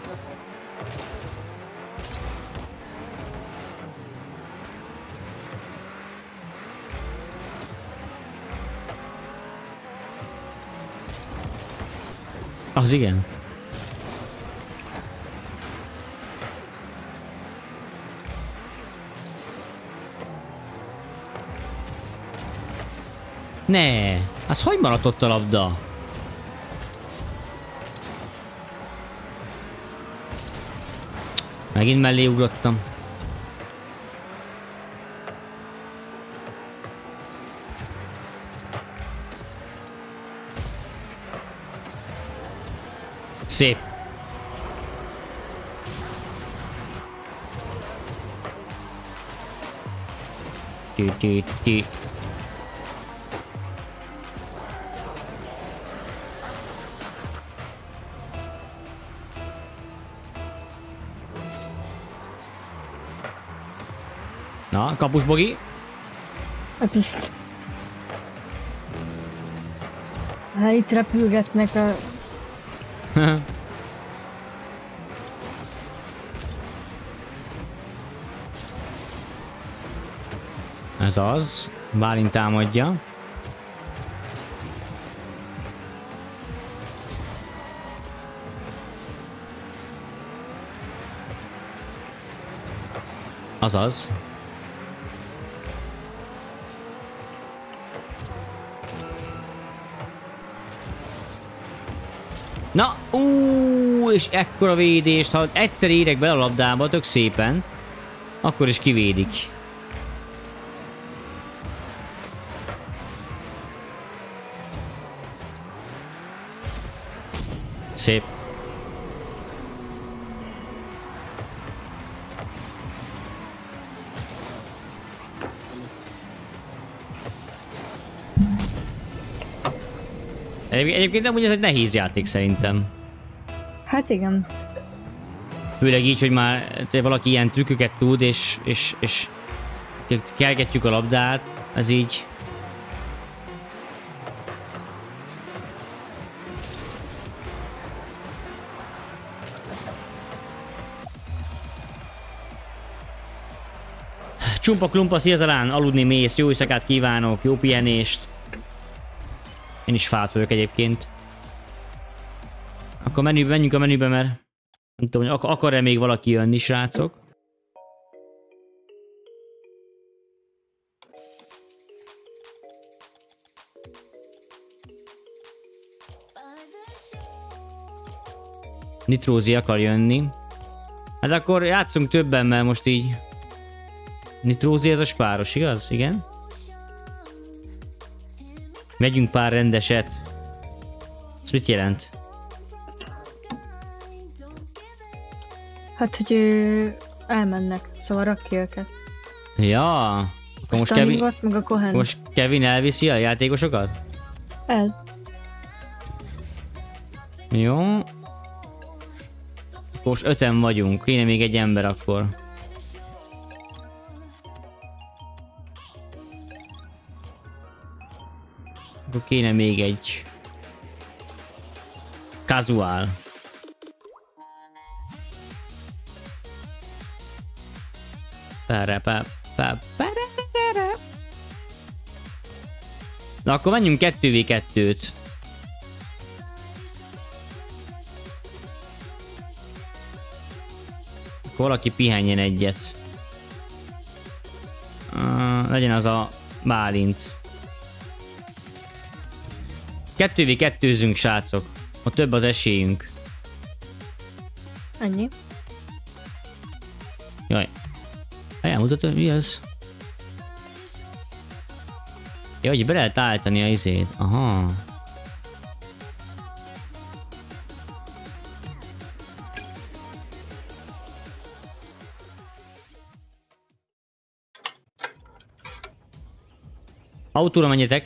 [SPEAKER 1] Az igen. Ne, az hogy maradt ott a labda? Megint mellé ugrottam. Szép. Tű, tű, tű. Na, kapus Bogi.
[SPEAKER 3] Hát is. Hát itt repülgetnek a... Ez az. Bálint támadja. Azaz. Na, ú, és ekkora védést, ha egyszer érek bele a labdába, tök szépen, akkor is kivédik. Szép. Egyébként amúgy ez egy nehéz játék szerintem. Hát igen.
[SPEAKER 1] Főleg így, hogy már valaki ilyen trükköket tud, és, és, és kergetjük a labdát, ez így... Csumpa klumpa, szia Zalán, aludni mész, jó éjszakát kívánok, jó pihenést. Én is fáradt vagyok egyébként. Akkor menjünk, menjünk a menübe, mert nem tudom, hogy ak akar-e még valaki jönni, srácok? Nitrózi akar jönni. Hát akkor játszunk többen, mert most így... Nitrózi ez a spáros, igaz? Igen? Megyünk pár rendeset. Ez mit jelent?
[SPEAKER 3] Hát, hogy ő, elmennek, szóval rak ki őket.
[SPEAKER 1] Ja, akkor most, most Kevin,
[SPEAKER 3] volt, meg a Cohen.
[SPEAKER 1] most Kevin elviszi a játékosokat?
[SPEAKER 3] El.
[SPEAKER 1] Jó. Most öten vagyunk, kéne még egy ember akkor. Akkor kéne még egy... Casual. Na akkor menjünk kettő vé kettőt. akkor valaki pihenjen egyet. Uh, legyen az a Bálint. Kettővé kettőzünk, srácok. A több az esélyünk.
[SPEAKER 3] Annyi.
[SPEAKER 1] Jaj. Elmutatom, mi az? Jaj, hogy be lehet állítani a izét. Aha. Autóra menjetek.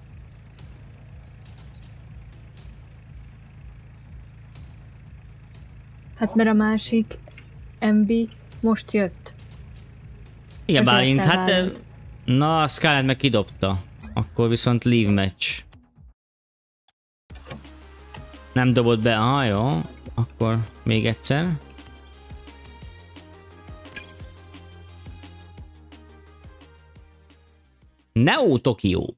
[SPEAKER 3] Hát mert a másik em bé most jött.
[SPEAKER 1] Igen,
[SPEAKER 3] Ez
[SPEAKER 1] Bálint,
[SPEAKER 3] lett el
[SPEAKER 1] hát...
[SPEAKER 3] Bálint.
[SPEAKER 1] Na, Scarlett meg kidobta. Akkor viszont leave match. Nem dobott be, aha, jó. Akkor még egyszer. Neo Tokyo.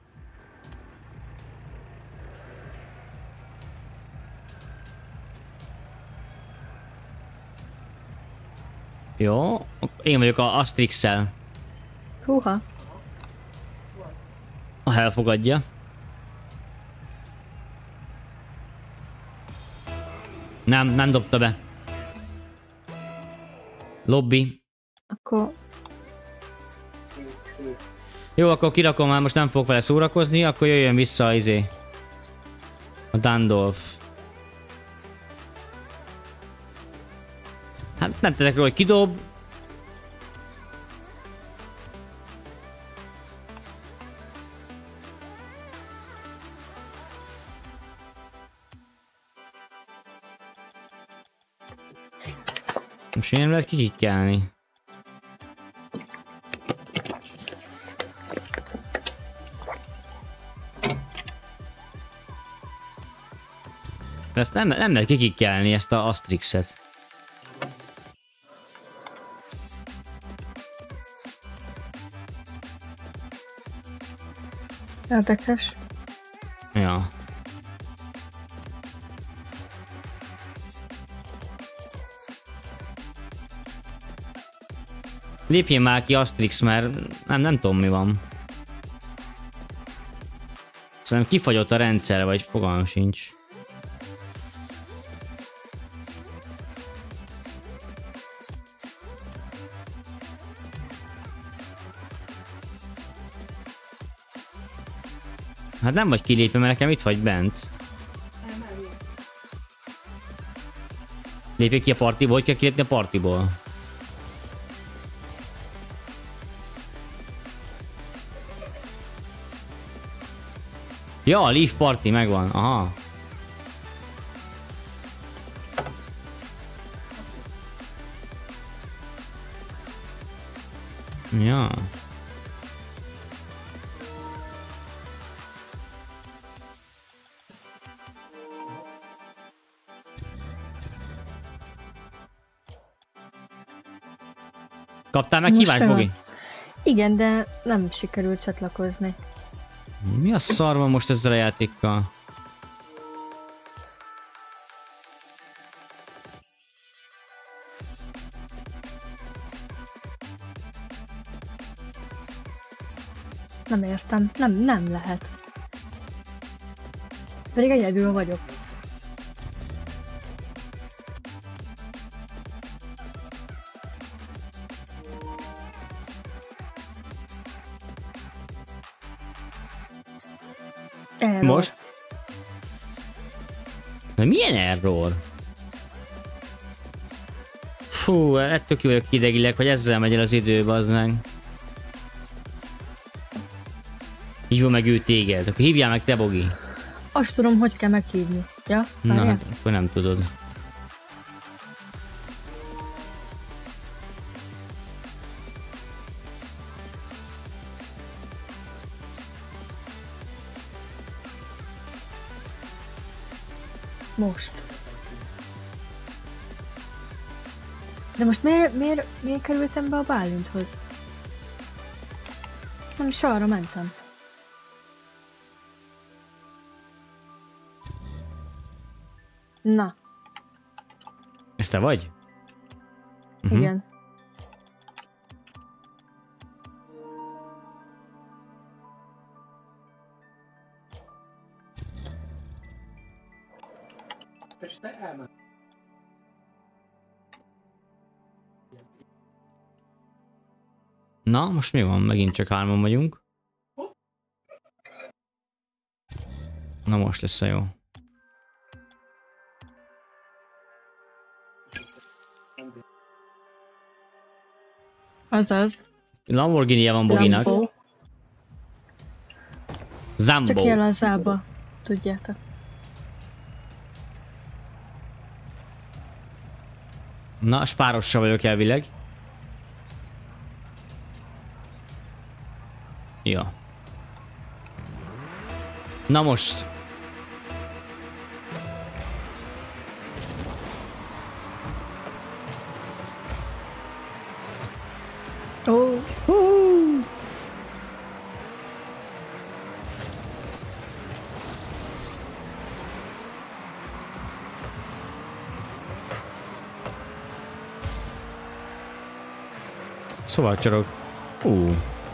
[SPEAKER 1] Jó, én vagyok a Asterix-szel.
[SPEAKER 3] Húha.
[SPEAKER 1] Ha elfogadja. Nem, nem dobta be. Lobby.
[SPEAKER 3] Akkor
[SPEAKER 1] Jó, akkor kirakom, már most nem fogok vele szórakozni, akkor jöjjön vissza izé. A Dandolf. Hát nem tettek róla, hogy kidob. Most én lehet kikikkelni. Ezt nem, nem lehet kikikkelni, ezt a Asterix-et.
[SPEAKER 3] érdekes.
[SPEAKER 1] Ja. Lépjén már ki Asterix, mert nem, nem tudom mi van. Szerintem kifagyott a rendszer, vagy fogalmam sincs. Hát nem vagy kilépve, mert nekem itt vagy bent. Lépjél ki a partiból, hogy kell kilépni a partiból? Ja, a Leaf Party megvan, aha. Ja. Kaptál meg hívást,
[SPEAKER 3] Most,
[SPEAKER 1] Bogi?
[SPEAKER 3] Igen, de nem sikerült csatlakozni.
[SPEAKER 1] Mi a szar van most ezzel a játékkal?
[SPEAKER 3] Nem értem. Nem, nem lehet. Pedig egyedül vagyok. Error.
[SPEAKER 1] Most? De milyen error? Fú, ettől ki vagyok idegileg, hogy ezzel megy el az idő, bazdmeg. Hívja meg ő téged, akkor hívjál meg te, Bogi.
[SPEAKER 3] Azt tudom, hogy kell meghívni. Ja?
[SPEAKER 1] Na
[SPEAKER 3] Várjál?
[SPEAKER 1] hát, akkor nem tudod.
[SPEAKER 3] Most. De most miért, miért, miért kerültem be a Bálinthoz? Nem is arra mentem. Na,
[SPEAKER 1] Ez te vagy? Uh-huh.
[SPEAKER 3] Igen.
[SPEAKER 1] Na, most mi van? Megint csak hárman vagyunk. Na most lesz a jó.
[SPEAKER 3] Azaz.
[SPEAKER 1] Lamborghini-je van Boginak.
[SPEAKER 3] Lambo.
[SPEAKER 1] Zambo.
[SPEAKER 3] Csak ilyen lazába, tudjátok.
[SPEAKER 1] Na, spárossal vagyok elvileg. Ja. Na most.
[SPEAKER 3] Ó.
[SPEAKER 1] Uh. Szóval csorog. Uh.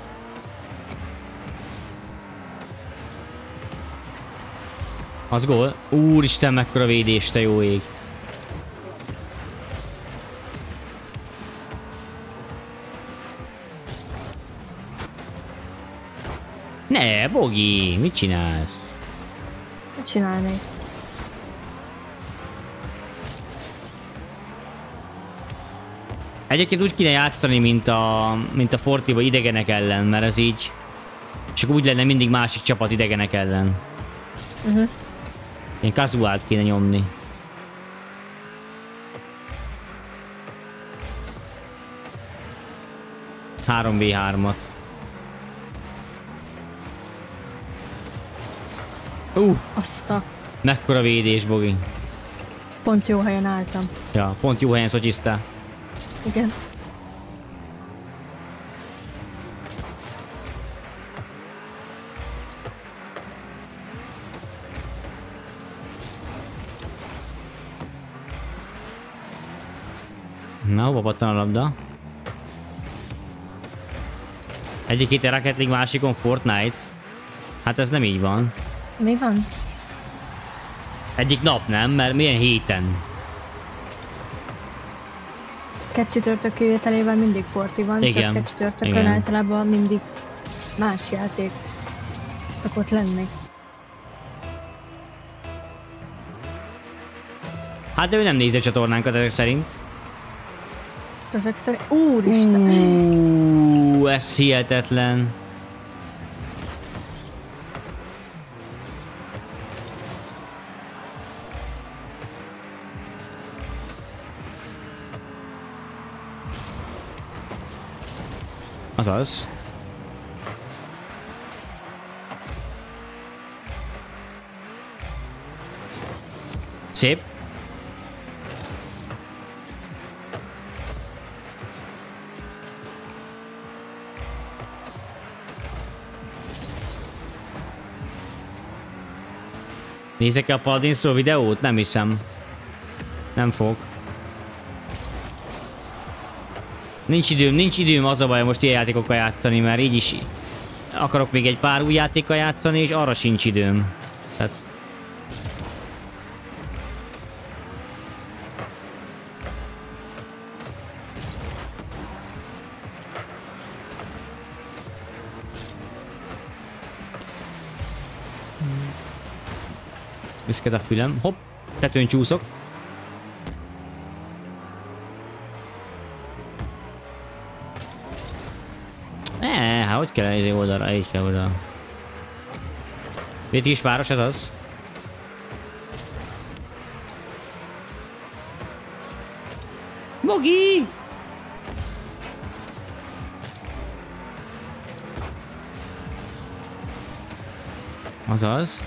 [SPEAKER 1] Az gól. Úristen, mekkora védés, te jó ég. Ne, Bogi, mit csinálsz?
[SPEAKER 3] Mit csinálnék?
[SPEAKER 1] Egyébként úgy kéne játszani, mint a, mint a Fortiba idegenek ellen, mert ez így... És úgy lenne mindig másik csapat idegenek ellen.
[SPEAKER 3] Uh-huh.
[SPEAKER 1] Ilyen casualt kéne nyomni. három vé hármat. Uh!
[SPEAKER 3] Azt a...
[SPEAKER 1] Mekkora védés, Bogi.
[SPEAKER 3] Pont jó helyen álltam.
[SPEAKER 1] Ja, pont jó helyen szotyisztál.
[SPEAKER 3] Igen.
[SPEAKER 1] Na, hova pattan a labda? Egyik itt Rocket League, másikon Fortnite. Hát ez nem így van.
[SPEAKER 3] Mi van?
[SPEAKER 1] Egyik nap nem, mert milyen héten?
[SPEAKER 3] Két csütörtök kivételével mindig Forti van,
[SPEAKER 1] Igen.
[SPEAKER 3] csak két csütörtökön
[SPEAKER 1] Igen.
[SPEAKER 3] általában mindig más játék szokott lenni.
[SPEAKER 1] Hát de ő nem nézi a csatornánkat ezek szerint.
[SPEAKER 3] Ezek szerint... Úristen!
[SPEAKER 1] Uuuuh, ez hihetetlen. Azaz. Szép. Nézek-e a Paladinstról videót? Nem hiszem. Nem fog. Nincs időm, nincs időm, az a baj most ilyen játékokkal játszani, mert így is akarok még egy pár új játékkal játszani, és arra sincs időm. Tehát... Viszked a fülem. Hopp, tetőn csúszok. Eee, hát hogy kell egy oldalra? Így kell oldalra. Véti is páros, ez az. Bogi! Azaz.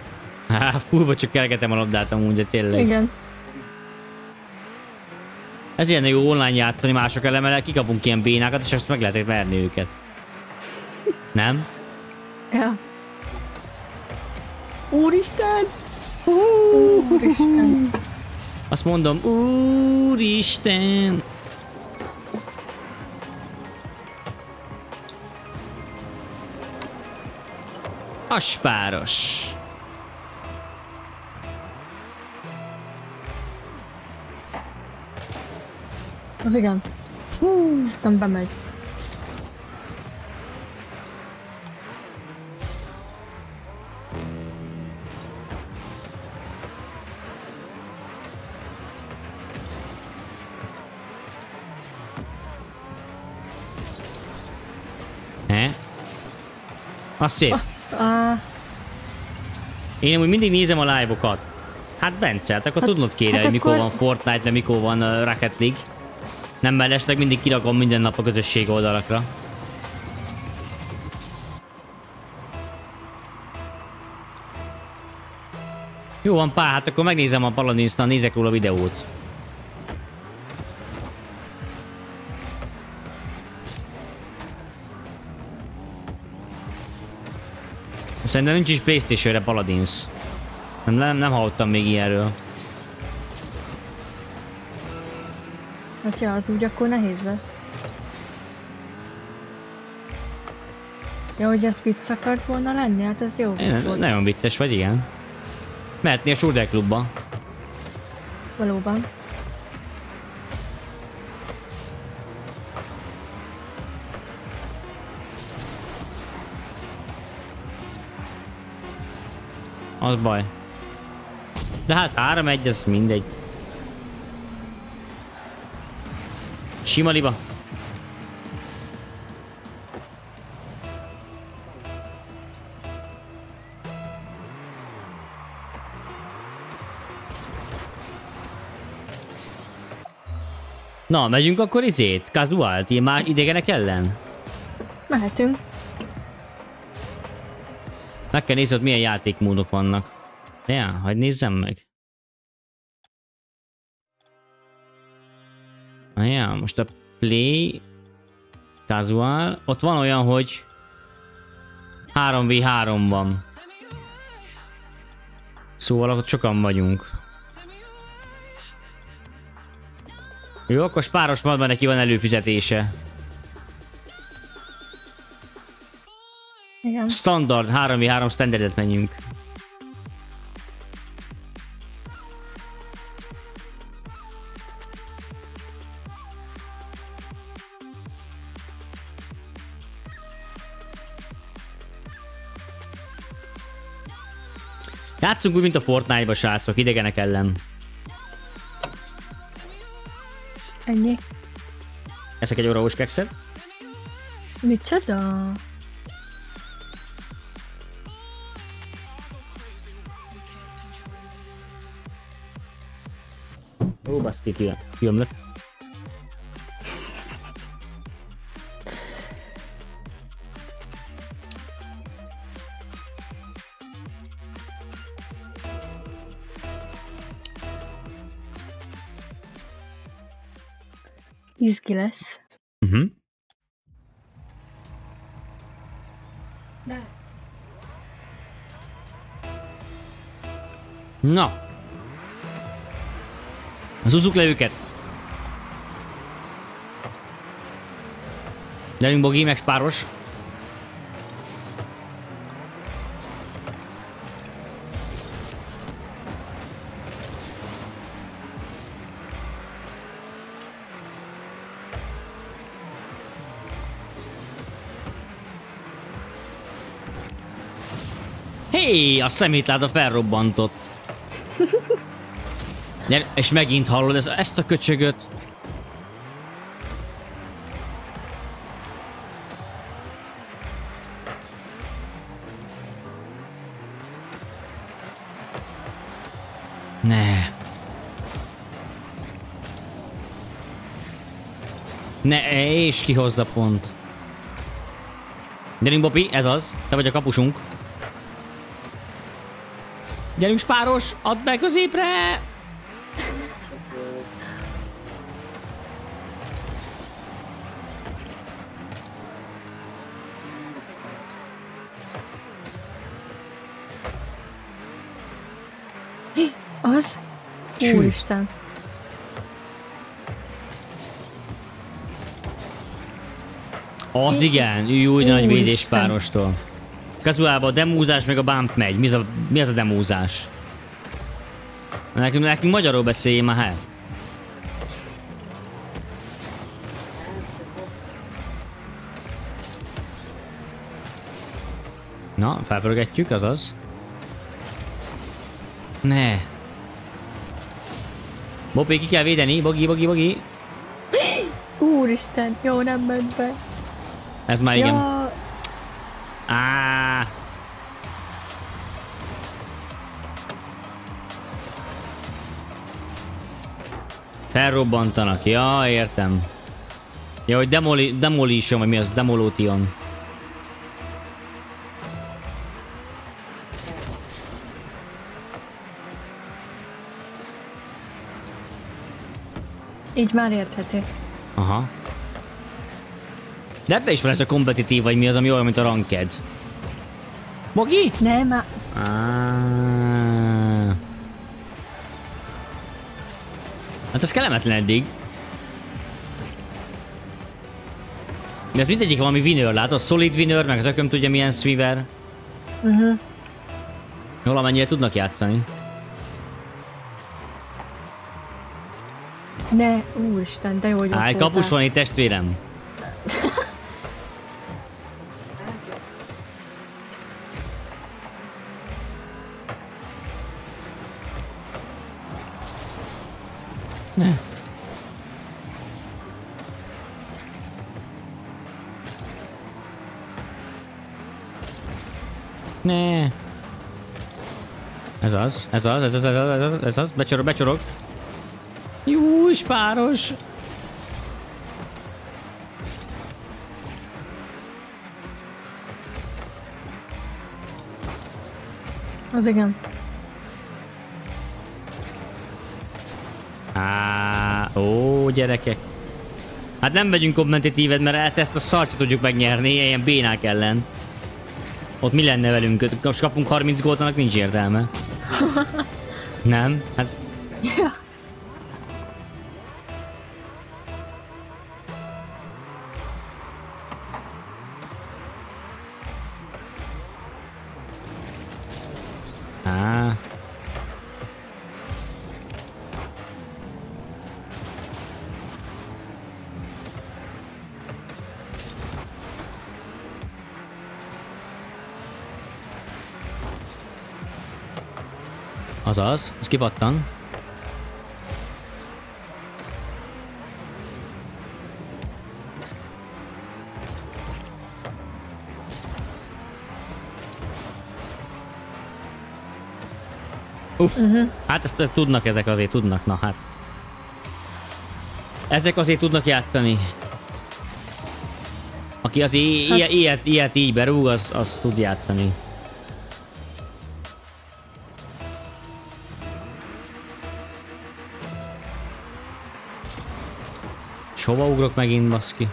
[SPEAKER 1] Há, fullba csak kergetem a labdát amúgy, de tényleg.
[SPEAKER 3] Igen.
[SPEAKER 1] Ezért jó online játszani mások ellen, mert kikapunk ilyen bénákat, és azt meg lehet verni őket. Nem?
[SPEAKER 3] Ja. Úristen! Úristen!
[SPEAKER 1] Azt mondom, úristen! A spáros.
[SPEAKER 3] Az igen. Hú, aztán bemegy.
[SPEAKER 1] He? Az szép.
[SPEAKER 3] Ah, ah.
[SPEAKER 1] Én úgy mindig nézem a live-okat. Hát Bence, hát akkor hát, tudnod kéne, hát hogy mikor akkor... van Fortnite, meg mikor van uh, Rocket League. Nem mellesleg mindig kirakom minden nap a közösség oldalakra. Jó van pár, hát akkor megnézem a Paladins-nál, nézek róla videót. Szerintem nincs is PlayStation-re Paladins. Nem, nem, nem hallottam még ilyenről.
[SPEAKER 3] Hogyha az úgy, akkor nehéz lesz. Ja, hogy ez vicc akart volna lenni? Hát ez jó
[SPEAKER 1] vicc volt. Nagyon vicces vagy, igen. Mehetni a Shooter Klubba.
[SPEAKER 3] Valóban.
[SPEAKER 1] Az baj. De hát három egy, az mindegy. Sima liba. Na, megyünk akkor izét? Casualt, ilyen már idegenek ellen?
[SPEAKER 3] Mehetünk.
[SPEAKER 1] Meg kell nézni, hogy milyen játékmódok vannak. Ja, hagyd nézzem meg. Na ja, most a Play... Casual... Ott van olyan, hogy... három vé három van. Szóval ott sokan vagyunk. Jó, akkor spáros madban neki van előfizetése.
[SPEAKER 3] Igen.
[SPEAKER 1] Standard, három vé három standardet menjünk. Játszunk úgy, mint a Fortnite-ba, srácok, idegenek ellen.
[SPEAKER 3] Ennyi.
[SPEAKER 1] Eszek egy orrós kekszet.
[SPEAKER 3] Micsoda?
[SPEAKER 1] Ó, baszki, film lett.
[SPEAKER 3] Izgi lesz.
[SPEAKER 1] Uh-huh.
[SPEAKER 3] De.
[SPEAKER 1] Na. Zúzzuk le őket. Gyerünk Bogi, meg spáros. Hé, a szemétláda felrobbantott. Gyere, és megint hallod ez, ezt a köcsögöt. Ne. Ne, és kihozza pont. Gyerünk Bobby, ez az, te vagy a kapusunk. Gyerünk spáros, add be középre!
[SPEAKER 3] Az?
[SPEAKER 1] Sű.
[SPEAKER 3] Úristen.
[SPEAKER 1] Az igen, jó nagy
[SPEAKER 3] Úristen.
[SPEAKER 1] védés párostól. Kazuálban a demózás meg a bump megy. Mi az a, mi az a demózás? Nekünk, nekünk magyarul beszéljél már, hát. Na, felpörgetjük, azaz. Ne. Bopé, ki kell védeni, bogi, bogi, bogi.
[SPEAKER 3] Úristen, jó, nem ment be.
[SPEAKER 1] Ez már igen.
[SPEAKER 3] Ja,
[SPEAKER 1] Á. Felrobbantanak, ja, értem. Ja, hogy demoli, demolition, vagy mi az, demolótion.
[SPEAKER 3] így már érthető.
[SPEAKER 1] Aha. De ebbe is van ez a kompetitív, vagy mi az, ami olyan, mint a ranked. Bogi?
[SPEAKER 3] Nem, már...
[SPEAKER 1] Ah. Hát ez kellemetlen eddig. De ez mindegyik valami winner, látod? Solid winner, meg tököm tudja milyen sweaver.
[SPEAKER 3] Uh-huh.
[SPEAKER 1] Valamennyire tudnak játszani.
[SPEAKER 3] Ne, úristen, de jó, hogy ott
[SPEAKER 1] Á, egy
[SPEAKER 3] voltál.
[SPEAKER 1] kapus van itt, testvérem. Ne. Ne. Ez az, ez az, ez az, ez az, ez az, ez az. Becsorog, becsorog. Jó, is páros.
[SPEAKER 3] Az igen.
[SPEAKER 1] Á, ó, gyerekek. Hát nem megyünk kompetitívet, mert ezt a szart sem tudjuk megnyerni, ilyen bénák ellen. Ott mi lenne velünk? Most kapunk harminc gólt, annak nincs értelme. Nem? Hát...
[SPEAKER 3] Ja.
[SPEAKER 1] Á. Azaz, ez kipattan. Uff,
[SPEAKER 3] Uh-huh.
[SPEAKER 1] hát ezt, ezt tudnak ezek azért, tudnak, na hát. Ezek azért tudnak játszani. Aki az i-
[SPEAKER 3] Hát-
[SPEAKER 1] ilyet, ilyet, ilyet így berúg, az, az tud játszani. És hova ugrok megint, baszki?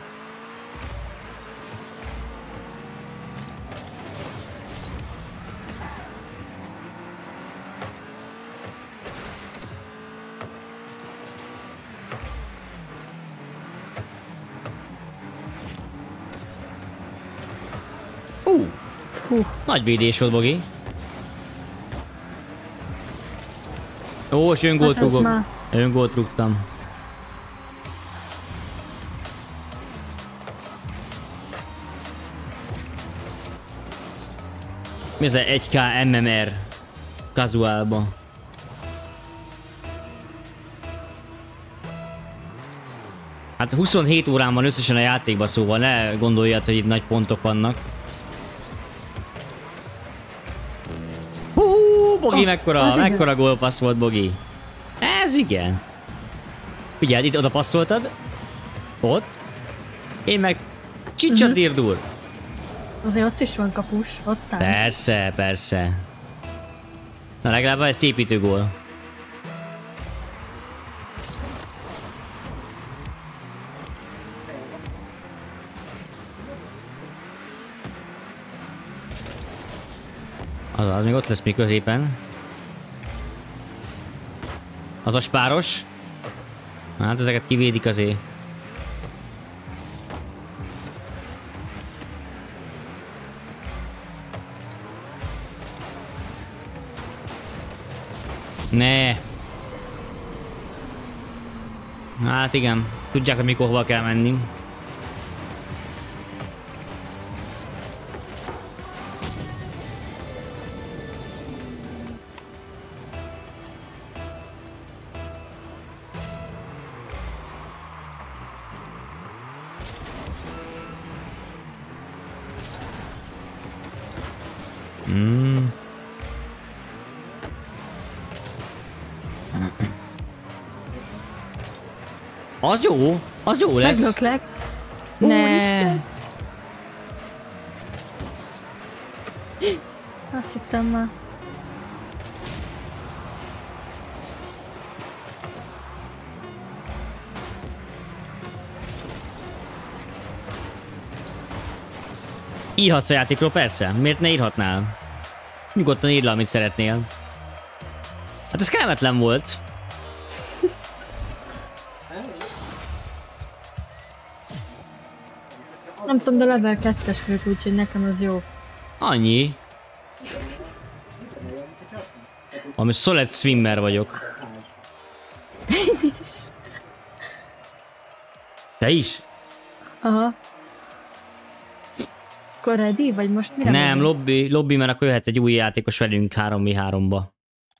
[SPEAKER 1] Hú,
[SPEAKER 3] Fú,
[SPEAKER 1] nagy védés volt, Bogi. Ó, és öngólt
[SPEAKER 3] Hát ez
[SPEAKER 1] rúgok.
[SPEAKER 3] már-
[SPEAKER 1] Öngólt rúgtam. Mi ez a egy ká em em er casualba? Hát huszonhét órán van összesen a játékban, szóval ne gondoljad, hogy itt nagy pontok vannak. Hú, Bogi,
[SPEAKER 3] Oh,
[SPEAKER 1] mekkora,
[SPEAKER 3] az igen.
[SPEAKER 1] mekkora gólpassz volt, Bogi. Ez igen. Figyeld, itt oda passzoltad. Ott. Én meg csicsadirdur.
[SPEAKER 3] azért ott is van kapus, ott áll.
[SPEAKER 1] Persze, persze. Na legalább van egy szépítő gól. Az, az még ott lesz még középen. Az a spáros. Hát ezeket kivédik azért. Ne. Hát igen, tudják, hogy mikor hova kell menni. Mm. Az jó, az jó lesz.
[SPEAKER 3] Meglöklek.
[SPEAKER 1] Ne.
[SPEAKER 3] Azt hittem már.
[SPEAKER 1] Írhatsz a játékról, persze. Miért ne írhatnál? Nyugodtan írd le, amit szeretnél. Hát ez kellemetlen volt.
[SPEAKER 3] Nem tudom, de level kettes vagyok, úgyhogy nekem az jó.
[SPEAKER 1] Annyi. Ami solid swimmer vagyok. Te is?
[SPEAKER 3] Aha. Akkor ready? Vagy most mire
[SPEAKER 1] Nem,
[SPEAKER 3] megyünk?
[SPEAKER 1] lobby, lobby, mert akkor jöhet egy új játékos velünk három v háromba.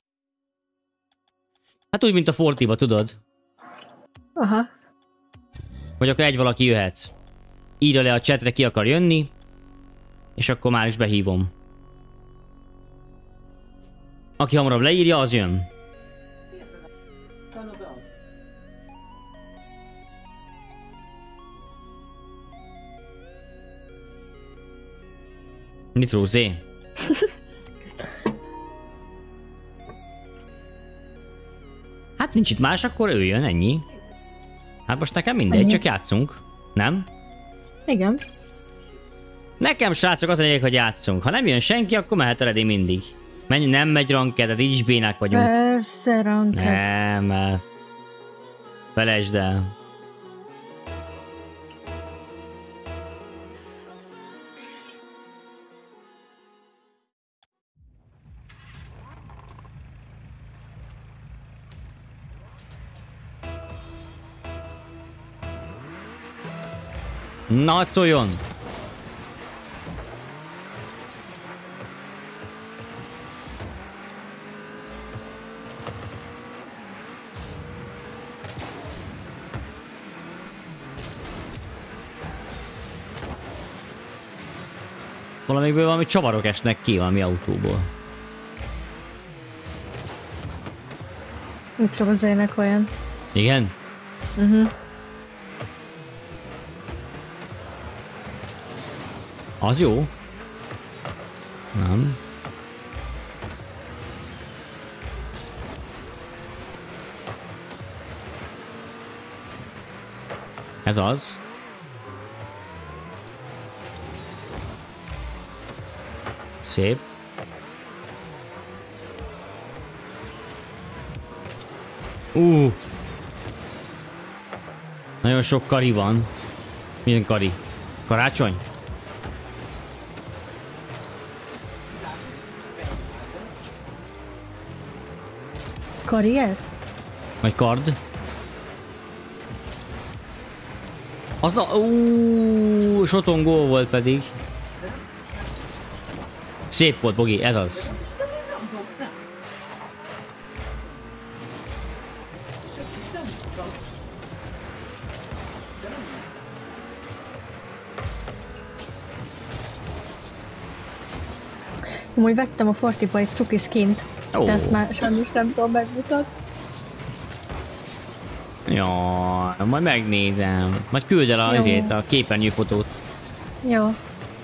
[SPEAKER 1] Hát úgy, mint a Fortiba, tudod?
[SPEAKER 3] Aha.
[SPEAKER 1] Vagy akkor egy valaki jöhet. Írja le a chatre, ki akar jönni, és akkor már is behívom. Aki hamarabb leírja, az jön. Nitro Z. Hát nincs itt más, akkor ő jön, ennyi. Hát most nekem mindegy,
[SPEAKER 3] Ennyi.
[SPEAKER 1] csak játszunk. Nem?
[SPEAKER 3] Igen.
[SPEAKER 1] Nekem, srácok, az a lényeg, hogy játszunk. Ha nem jön senki, akkor mehet eredni mindig. Menj, nem megy ranked, így is bénák vagyunk.
[SPEAKER 3] Persze, ranked.
[SPEAKER 1] Nem, ez... Felejtsd el. Na, hadd szóljon! Valamikből valami csavarok esnek ki valami autóból.
[SPEAKER 3] Úgy csak az ének olyan.
[SPEAKER 1] Igen?
[SPEAKER 3] Uh-huh.
[SPEAKER 1] Az jó? Nem. Ez az. Szép. Uh. Nagyon sok kari van. Milyen kari? Karácsony?
[SPEAKER 3] Karrier?
[SPEAKER 1] Vagy kard? Az na... Uuuuh, Shoton gól volt pedig. Szép volt, Bogi, ez az.
[SPEAKER 3] Amúgy vettem a Fortiba egy cuki skint,
[SPEAKER 1] Ó.
[SPEAKER 3] de ezt már sajnos nem tudom megmutatni.
[SPEAKER 1] Ja, majd megnézem. Majd küld el a,
[SPEAKER 3] Jó.
[SPEAKER 1] azért, a képernyőfotót.
[SPEAKER 3] Jó.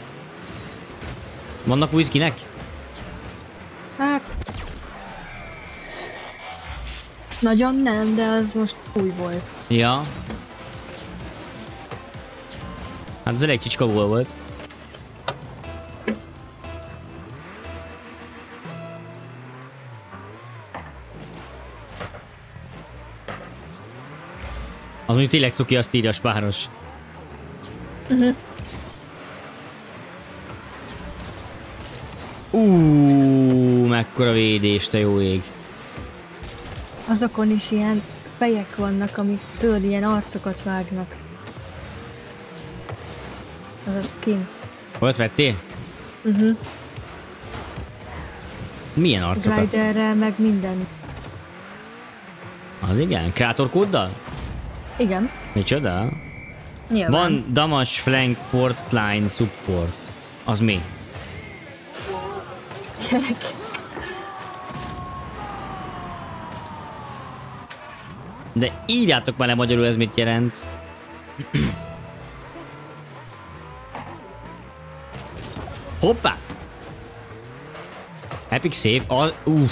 [SPEAKER 1] Vannak új skinek?
[SPEAKER 3] Hát... Nagyon nem, de az most új volt.
[SPEAKER 1] Ja. Hát ez elég csicska gól volt. Az mondjuk tényleg cuki, azt írja a spáros.
[SPEAKER 3] Uh-huh.
[SPEAKER 1] Uuuuh, mekkora védés, te jó ég.
[SPEAKER 3] Azokon is ilyen fejek vannak, amik tőle ilyen arcokat vágnak. Az a skin.
[SPEAKER 1] Olyat vettél?
[SPEAKER 3] Uh-huh.
[SPEAKER 1] Milyen arcokat?
[SPEAKER 3] Gliderrel, meg minden.
[SPEAKER 1] Az igen? Krátorkóddal?
[SPEAKER 3] Igen,
[SPEAKER 1] Micsoda?
[SPEAKER 3] nyilván.
[SPEAKER 1] Van damage flank port line support. Az mi?
[SPEAKER 3] Gyerek.
[SPEAKER 1] De írjátok bele magyarul, ez mit jelent. Hoppá! Epic save, az... Uff.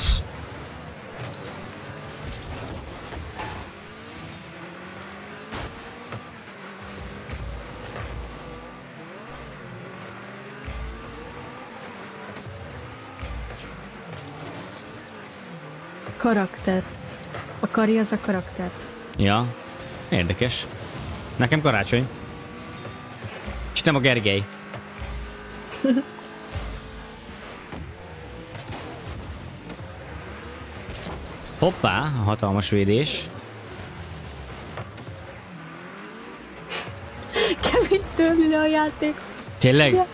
[SPEAKER 3] Karakter. A kari az a karakter.
[SPEAKER 1] Ja, érdekes. Nekem karácsony. És nem a Gergely. Hoppá, hatalmas védés.
[SPEAKER 3] Kemény tőlül a játék.
[SPEAKER 1] Tényleg?
[SPEAKER 3] Ja.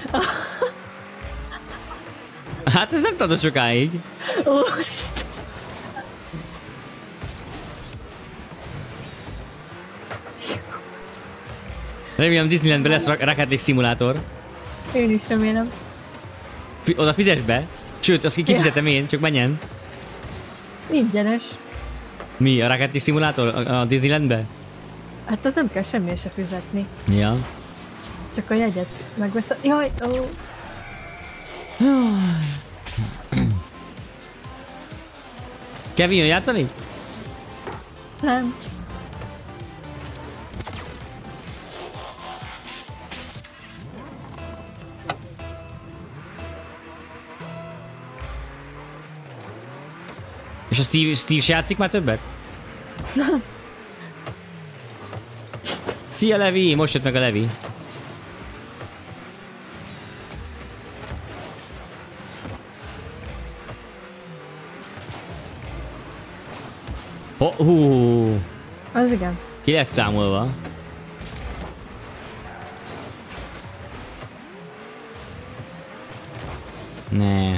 [SPEAKER 1] Hát ez nem tartott sokáig.
[SPEAKER 3] Ó, Isten.
[SPEAKER 1] Remélem Disneylandben lesz Rocket League szimulátor.
[SPEAKER 3] Én is remélem.
[SPEAKER 1] Fi oda fizes be. Sőt, azt kifizetem én, csak menjen.
[SPEAKER 3] Ingyenes.
[SPEAKER 1] Mi, a Rocket League szimulátor a, a Disneylandbe?
[SPEAKER 3] Hát az nem kell semmiért se fizetni.
[SPEAKER 1] Ja.
[SPEAKER 3] Csak a jegyet megveszed. Jaj, ó.
[SPEAKER 1] Kevin jön játszani?
[SPEAKER 3] Nem.
[SPEAKER 1] És a Steve, Steve se játszik már többet? Szia Levi, most jött meg a Levi. Oh, hú,
[SPEAKER 3] Az igen.
[SPEAKER 1] ki lett számolva? Ne.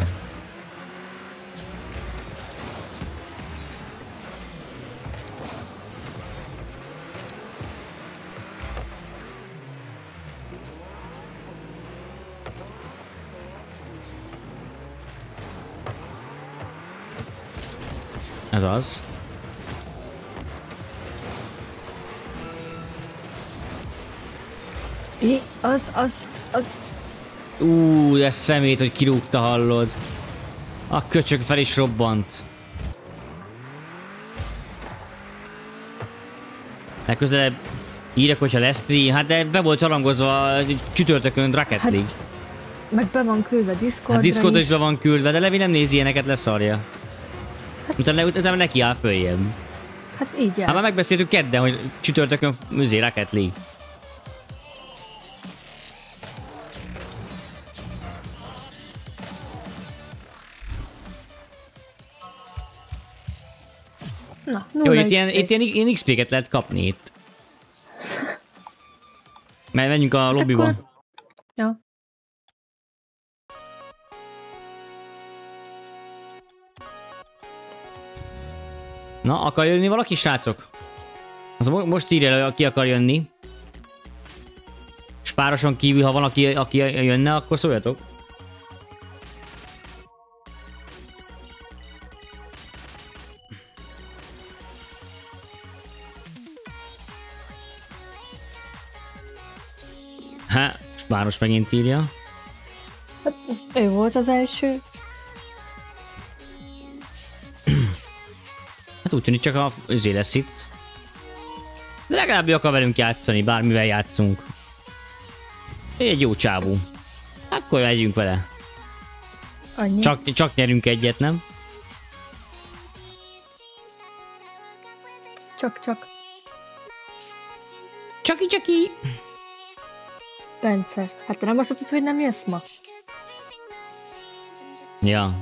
[SPEAKER 1] Ez az.
[SPEAKER 3] I, az, az, az.
[SPEAKER 1] Ú, de szemét, hogy kirúgta, hallod. A köcsög fel is robbant. Legközelebb írek, hogyha lesz stream. Hát de be volt harangozva csütörtökön Rocket
[SPEAKER 3] Hát,
[SPEAKER 1] League.
[SPEAKER 3] Meg be van küldve Discordra
[SPEAKER 1] Hát Discordra is
[SPEAKER 3] is.
[SPEAKER 1] be van küldve, de Levi nem nézi ilyeneket, leszarja. Utána, utána neki áll följebb.
[SPEAKER 3] Hát így
[SPEAKER 1] Hát
[SPEAKER 3] jár.
[SPEAKER 1] már megbeszéltük kedden, hogy csütörtökön műzé Rocket League.
[SPEAKER 3] Na,
[SPEAKER 1] Jó,
[SPEAKER 3] nulla
[SPEAKER 1] itt ilyen,
[SPEAKER 3] X P.
[SPEAKER 1] itt ilyen, ilyen iksz pé-ket lehet kapni itt. Mert menjünk a lobbyba.
[SPEAKER 3] Akkor... Ja.
[SPEAKER 1] Na, akar jönni valaki, srácok? Az mo most írja el, aki akar jönni. Spároson kívül, ha van, aki, aki jönne, akkor szóljatok. Hát, Spáros megint írja.
[SPEAKER 3] Hát, ő volt az első.
[SPEAKER 1] Hát úgy tűnik, csak a üzé lesz itt. De legalább ő akar velünk játszani, bármivel játszunk. Egy jó csávú. Akkor megyünk vele.
[SPEAKER 3] Annyi.
[SPEAKER 1] Csak, csak nyerünk egyet, nem?
[SPEAKER 3] Csak, csak.
[SPEAKER 1] Csaki, csaki!
[SPEAKER 3] Bence, hát te nem azt mondtad, hogy nem jössz ma?
[SPEAKER 1] Ja.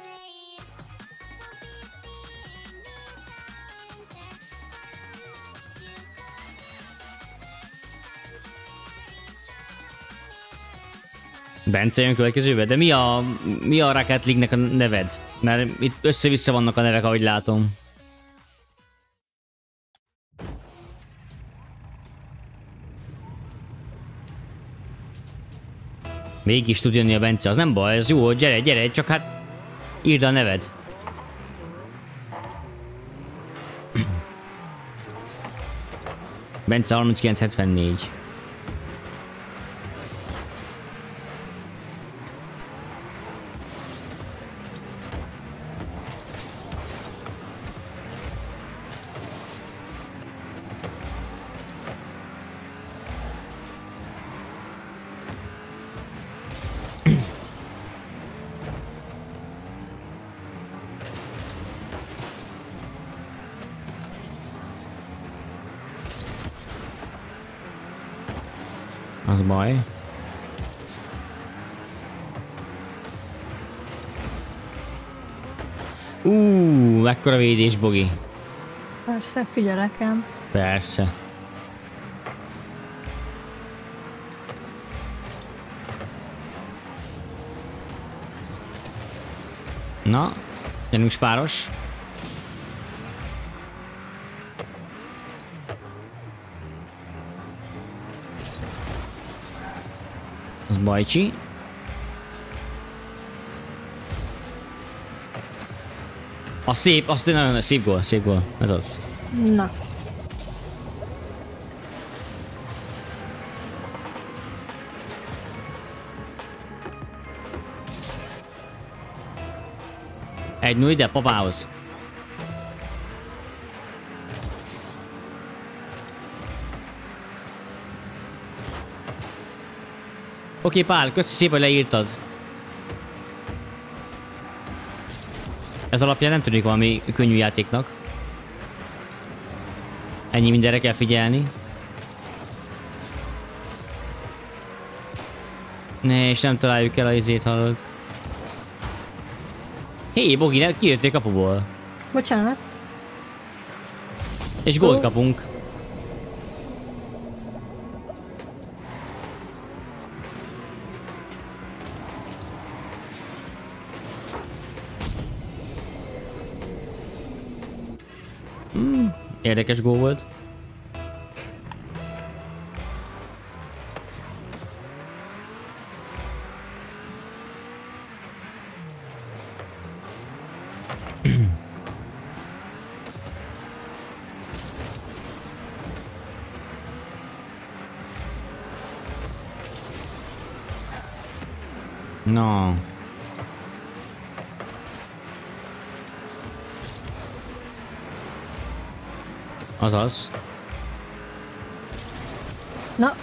[SPEAKER 1] Bence jön következőbe? De mi a, mi a Rocket League-nek a neved? Mert itt össze-vissza vannak a nevek, ahogy látom. Mégis tud jönni a Bence, az nem baj, ez jó, gyere, gyere, csak hát írd a neved. Bence harminckilenc hetvennégy. Az baj. Úúúú, mekkora védés, Bogi.
[SPEAKER 3] Persze, figyelek ám.
[SPEAKER 1] Persze. Na, gyerünk spáros. Az bajcsi. A szép, azt nagyon szép gól, szép gól, ez az.
[SPEAKER 3] Na.
[SPEAKER 1] Egy null ide papához. Oké, okay, Pál, köszi szépen, hogy leírtad. Ez alapján nem tűnik valami könnyű játéknak. Ennyi mindenre kell figyelni. Ne, és nem találjuk el a izét, hallod. Hé, Bogi, ne, kijöttél kapuból.
[SPEAKER 3] Bocsánat.
[SPEAKER 1] És gólt kapunk. Hmm, érdekes gól volt. No. Azaz.
[SPEAKER 3] Na.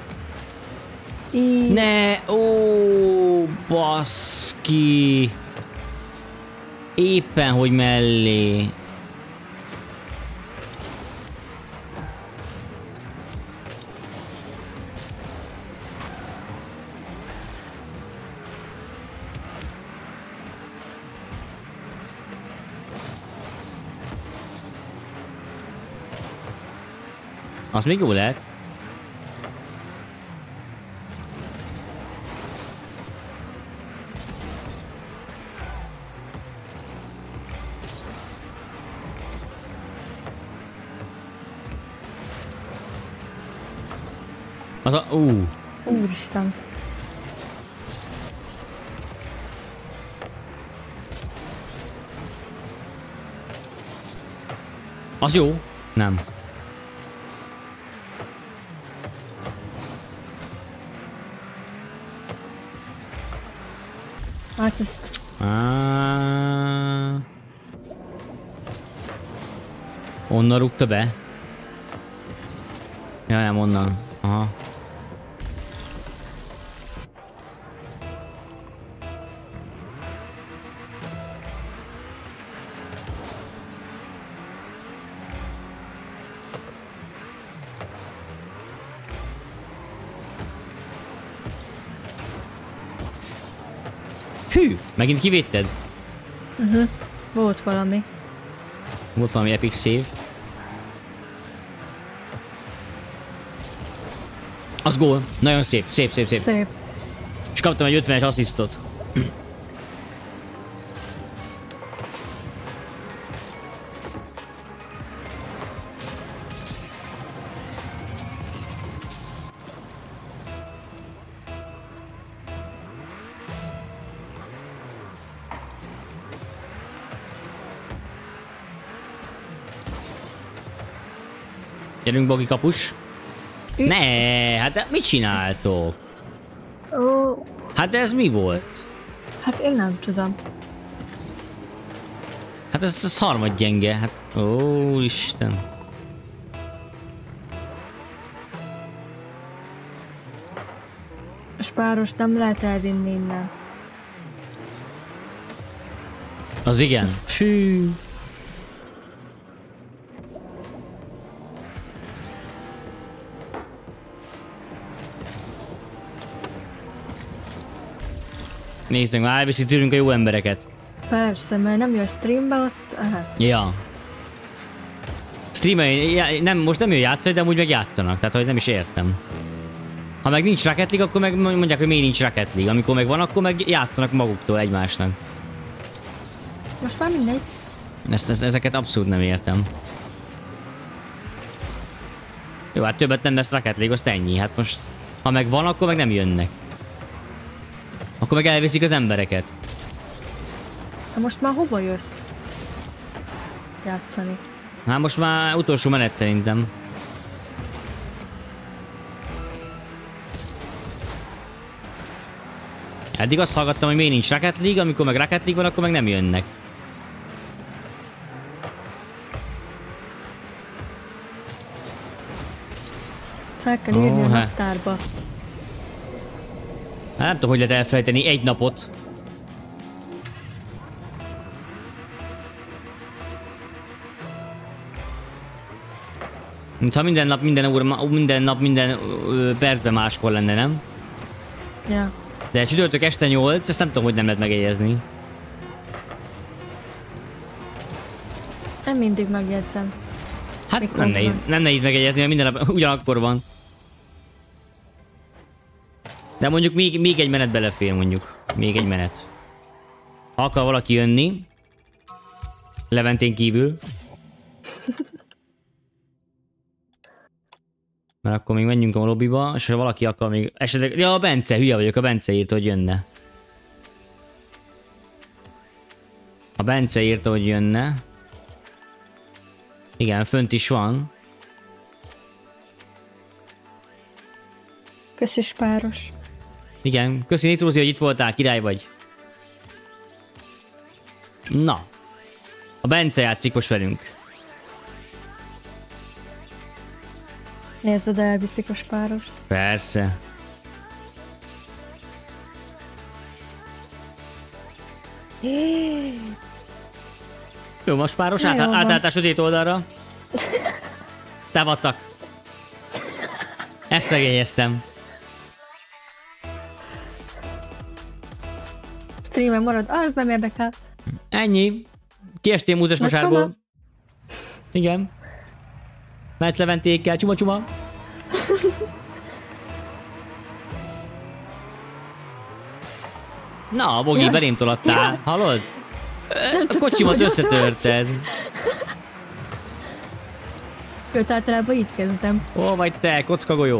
[SPEAKER 3] Így.
[SPEAKER 1] Ne, ó, baszki. Éppen, hogy mellé. Az még jó lehet. Az a... Ú.
[SPEAKER 3] Úristen.
[SPEAKER 1] Az jó? Nem.
[SPEAKER 3] Hát ez...
[SPEAKER 1] Ah. Onnan rúgta be? Ja, nem onnan. Aha. Hű, megint kivédted?
[SPEAKER 3] Uh-huh. Volt valami.
[SPEAKER 1] Volt valami epic save. Az gól. Nagyon szép, szép, szép, szép.
[SPEAKER 3] Szép.
[SPEAKER 1] És kaptam egy ötvenes asszisztot. Gyerünk, Bogi kapus.
[SPEAKER 3] Itt.
[SPEAKER 1] Ne, hát mit csináltok?
[SPEAKER 3] Ó,
[SPEAKER 1] Hát ez mi volt?
[SPEAKER 3] hát én nem tudom.
[SPEAKER 1] Hát ez, ez harmad gyenge, hát ó, Isten.
[SPEAKER 3] A spáros nem lehet elvinni innen.
[SPEAKER 1] Az igen. Fű. Nézzük, már elviszi tőlünk a jó embereket.
[SPEAKER 3] Persze, mert nem jön streambe, azt... Aha.
[SPEAKER 1] Ja. Streamelj, nem, most nem jön játszani, de amúgy meg játszanak, tehát hogy nem is értem. Ha meg nincs Rocket League, akkor meg mondják, hogy miért nincs Rocket League. Amikor meg van, akkor meg játszanak maguktól egymásnak.
[SPEAKER 3] Most már mindegy.
[SPEAKER 1] Ezt, ezt, ezeket abszolút nem értem. Jó, hát többet nem lesz Rocket League, azt ennyi. Hát most, ha meg van, akkor meg nem jönnek. Akkor meg elviszik az embereket.
[SPEAKER 3] Hát most már hova jössz? Játszani.
[SPEAKER 1] Hát most már utolsó menet szerintem. Eddig azt hallgattam, hogy miért nincs Rocket League, amikor meg Rocket League van, akkor meg nem jönnek.
[SPEAKER 3] Fel kell írni
[SPEAKER 1] Ó,
[SPEAKER 3] a
[SPEAKER 1] hát.
[SPEAKER 3] naptárba.
[SPEAKER 1] Hát nem tudom, hogy lehet elfelejteni egy napot. Mintha minden nap, minden óra, minden nap, minden ö, percben máskor lenne, nem?
[SPEAKER 3] Ja.
[SPEAKER 1] De csütörtök este nyolc, ezt nem tudom, hogy nem lehet megjegyezni.
[SPEAKER 3] Nem mindig megjegyzem.
[SPEAKER 1] Hát
[SPEAKER 3] Mikor
[SPEAKER 1] nem nehéz,
[SPEAKER 3] van?
[SPEAKER 1] nem nehéz megjegyezni, mert minden nap ugyanakkor van. De mondjuk még, még egy menet belefér, mondjuk. Még egy menet. Ha akar valaki jönni, Leventén kívül. Mert akkor még menjünk a lobbyba, és ha valaki akar még... Esetleg... Ja, a Bence, hülye vagyok, a Bence írta, hogy jönne. A Bence írta, hogy jönne. Igen, fönt is van.
[SPEAKER 3] Köszi spáros.
[SPEAKER 1] Igen, köszi Nitrózi, hogy itt voltál, király vagy. Na. A Bence játszik most velünk.
[SPEAKER 3] Nézd, oda elviszik a spárost.
[SPEAKER 1] Persze. Jó, most páros, át, átállt a sötét oldalra. Te vacak. Ezt megjegyeztem.
[SPEAKER 3] Streamen marad, az nem érdekel.
[SPEAKER 1] Ennyi. Kiestél múzes
[SPEAKER 3] Na,
[SPEAKER 1] mosárból.
[SPEAKER 3] csoma.
[SPEAKER 1] Igen. Mehetsz Leventékkel, csuma-csuma. Na, Bogi,
[SPEAKER 3] Ja.
[SPEAKER 1] belém toladtál.
[SPEAKER 3] Ja.
[SPEAKER 1] Hallod?
[SPEAKER 3] Nem
[SPEAKER 1] A
[SPEAKER 3] tudtam,
[SPEAKER 1] kocsimat
[SPEAKER 3] hogy ott
[SPEAKER 1] összetörted.
[SPEAKER 3] Őt általában így kezdem.
[SPEAKER 1] Ó, vagy te, kockagolyó.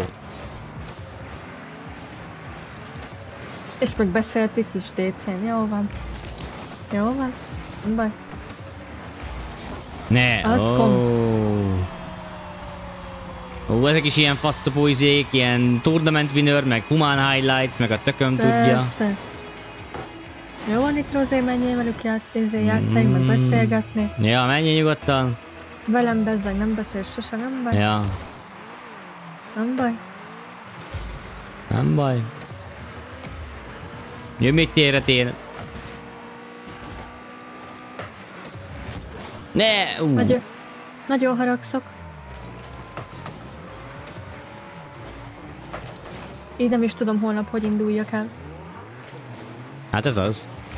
[SPEAKER 3] És meg beszéltük is dé cén. Jó van. Jó van. Nem baj.
[SPEAKER 1] Ne,
[SPEAKER 3] Az
[SPEAKER 1] ó.
[SPEAKER 3] kom.
[SPEAKER 1] Ó, ezek is ilyen fasztopó izék, ilyen tournament winner, meg human highlights, meg a tököm tudja.
[SPEAKER 3] Persze. Jó van, itt Rózé, menjél velük játszani, játszani, meg
[SPEAKER 1] Mm.
[SPEAKER 3] beszélgetni.
[SPEAKER 1] Ja, menj nyugodtan.
[SPEAKER 3] Velem bezzeg, nem beszélsz sose, nem baj.
[SPEAKER 1] Ja,
[SPEAKER 3] Nem baj.
[SPEAKER 1] nem baj. Jön még térre tér. Ne! Uh.
[SPEAKER 3] Nagyon, nagyon haragszok. Így nem is tudom holnap, hogy induljak el.
[SPEAKER 1] Hát ez az.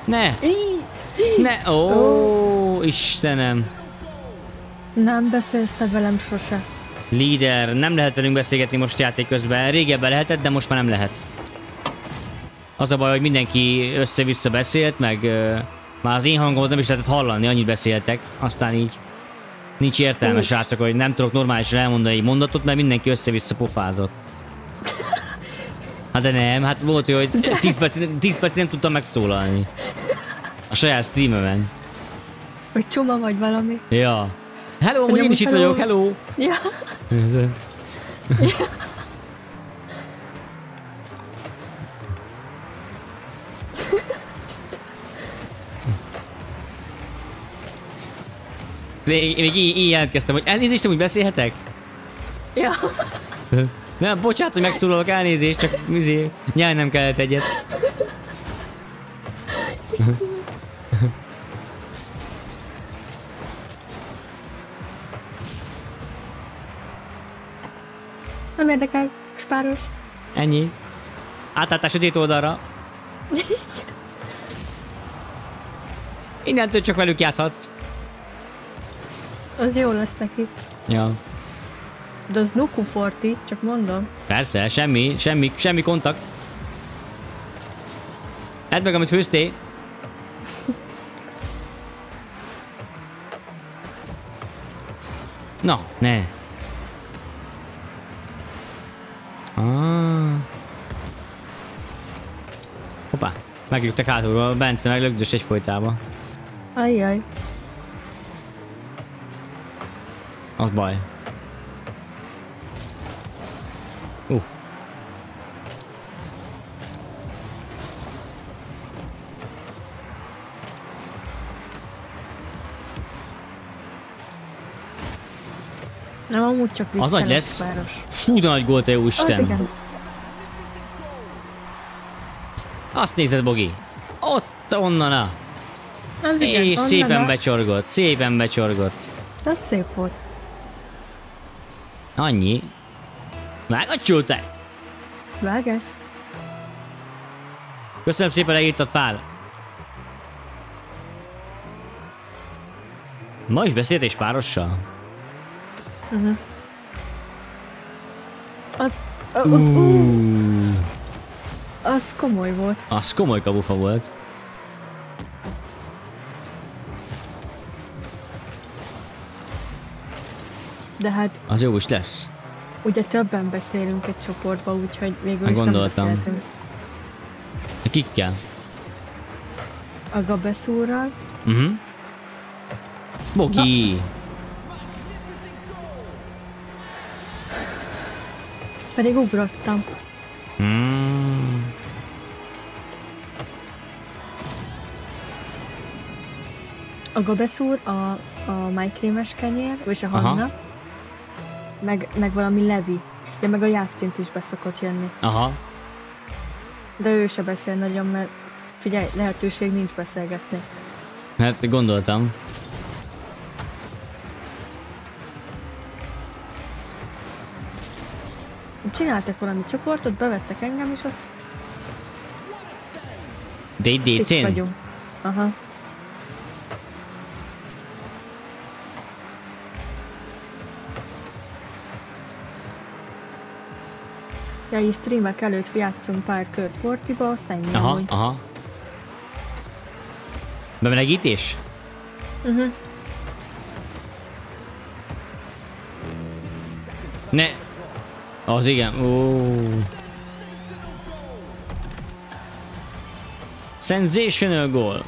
[SPEAKER 1] Ne! Ne! Ó, oh, Istenem!
[SPEAKER 3] Nem beszélsz te velem sose.
[SPEAKER 1] Líder, nem lehet velünk beszélgetni most játék közben. Régebben lehetett, de most már nem lehet. Az a baj, hogy mindenki össze-vissza beszélt, meg uh, már az én hangomat nem is lehetett hallani, annyit beszéltek. Aztán így nincs értelme, srácok, hogy nem tudok normálisan elmondani egy mondatot, mert mindenki össze-vissza pofázott. Hát de nem, hát volt olyan, hogy tíz percig, tíz percig nem tudtam megszólalni. A saját streamemen.
[SPEAKER 3] Hogy csoma vagy valami.
[SPEAKER 1] Ja. Hello, hogy én is itt vagyok, hello!
[SPEAKER 3] Ja.
[SPEAKER 1] Én még így, így jelentkeztem, hogy elnézést, hogy beszélhetek?
[SPEAKER 3] Ja.
[SPEAKER 1] Nem, bocsánat, hogy megszólalok, elnézést, csak izé, nyelnem kellett egyet.
[SPEAKER 3] Nem érdekel, spáros.
[SPEAKER 1] Ennyi. Átálltál sötét oldalra. Innentől csak velük játszhatsz.
[SPEAKER 3] Az jó lesz neki.
[SPEAKER 1] Ja.
[SPEAKER 3] De az Nuku Forti, csak mondom.
[SPEAKER 1] Persze, semmi, semmi, semmi kontakt. Edd meg, amit főztél. Na, ne. Ah. Hoppá, meglöktek hátulról, Bence meg lögdös egyfolytába.
[SPEAKER 3] Ajjaj.
[SPEAKER 1] Az baj. Uff.
[SPEAKER 3] Nem, amúgy csak
[SPEAKER 1] Az nagy lesz.
[SPEAKER 3] Spáros.
[SPEAKER 1] Fú, de nagy gól, te jó Isten.
[SPEAKER 3] Az igen.
[SPEAKER 1] Azt nézed, Bogi. Ott, onnan a.
[SPEAKER 3] Az igen,
[SPEAKER 1] És
[SPEAKER 3] onnan
[SPEAKER 1] szépen
[SPEAKER 3] a-
[SPEAKER 1] becsorgott, szépen becsorgott.
[SPEAKER 3] Az szép volt.
[SPEAKER 1] Annyi. Megacsulták.
[SPEAKER 3] Vágás.
[SPEAKER 1] Köszönöm szépen, leírtad, Pál. Ma is beszélt és párossal?
[SPEAKER 3] Uh-huh. Az... Uh, uh, uh, az komoly volt.
[SPEAKER 1] Az komoly kabufa volt.
[SPEAKER 3] De hát
[SPEAKER 1] Az jó is lesz.
[SPEAKER 3] ugye többen beszélünk egy csoportba, úgyhogy végül
[SPEAKER 1] Meg
[SPEAKER 3] is nem
[SPEAKER 1] gondoltam.
[SPEAKER 3] beszéltünk.
[SPEAKER 1] De kikkel?
[SPEAKER 3] A Gabeszúrral.
[SPEAKER 1] Uh-huh. Bogi!
[SPEAKER 3] Pedig ugrottam.
[SPEAKER 1] Hmm.
[SPEAKER 3] A Gabeszúr, a, a májkrémes kenyér, és a
[SPEAKER 1] Aha.
[SPEAKER 3] Hanna. Meg, meg valami Levi. Ja, meg a Játszint is beszokott jönni.
[SPEAKER 1] Aha.
[SPEAKER 3] De ő se beszél nagyon, mert figyelj, lehetőség nincs beszélgetni.
[SPEAKER 1] Hát gondoltam.
[SPEAKER 3] Csináltak valami csoportot, bevettek engem, és azt
[SPEAKER 1] De itt
[SPEAKER 3] itt
[SPEAKER 1] dé cén?
[SPEAKER 3] vagyunk. Aha. Ja, így streamek előtt játszunk pár kört Fortiba, azt ennyi
[SPEAKER 1] Aha,
[SPEAKER 3] amúgy.
[SPEAKER 1] aha. Bemelegítés?
[SPEAKER 3] Uh-huh.
[SPEAKER 1] Ne! Az igen. Ó. Sensational goal.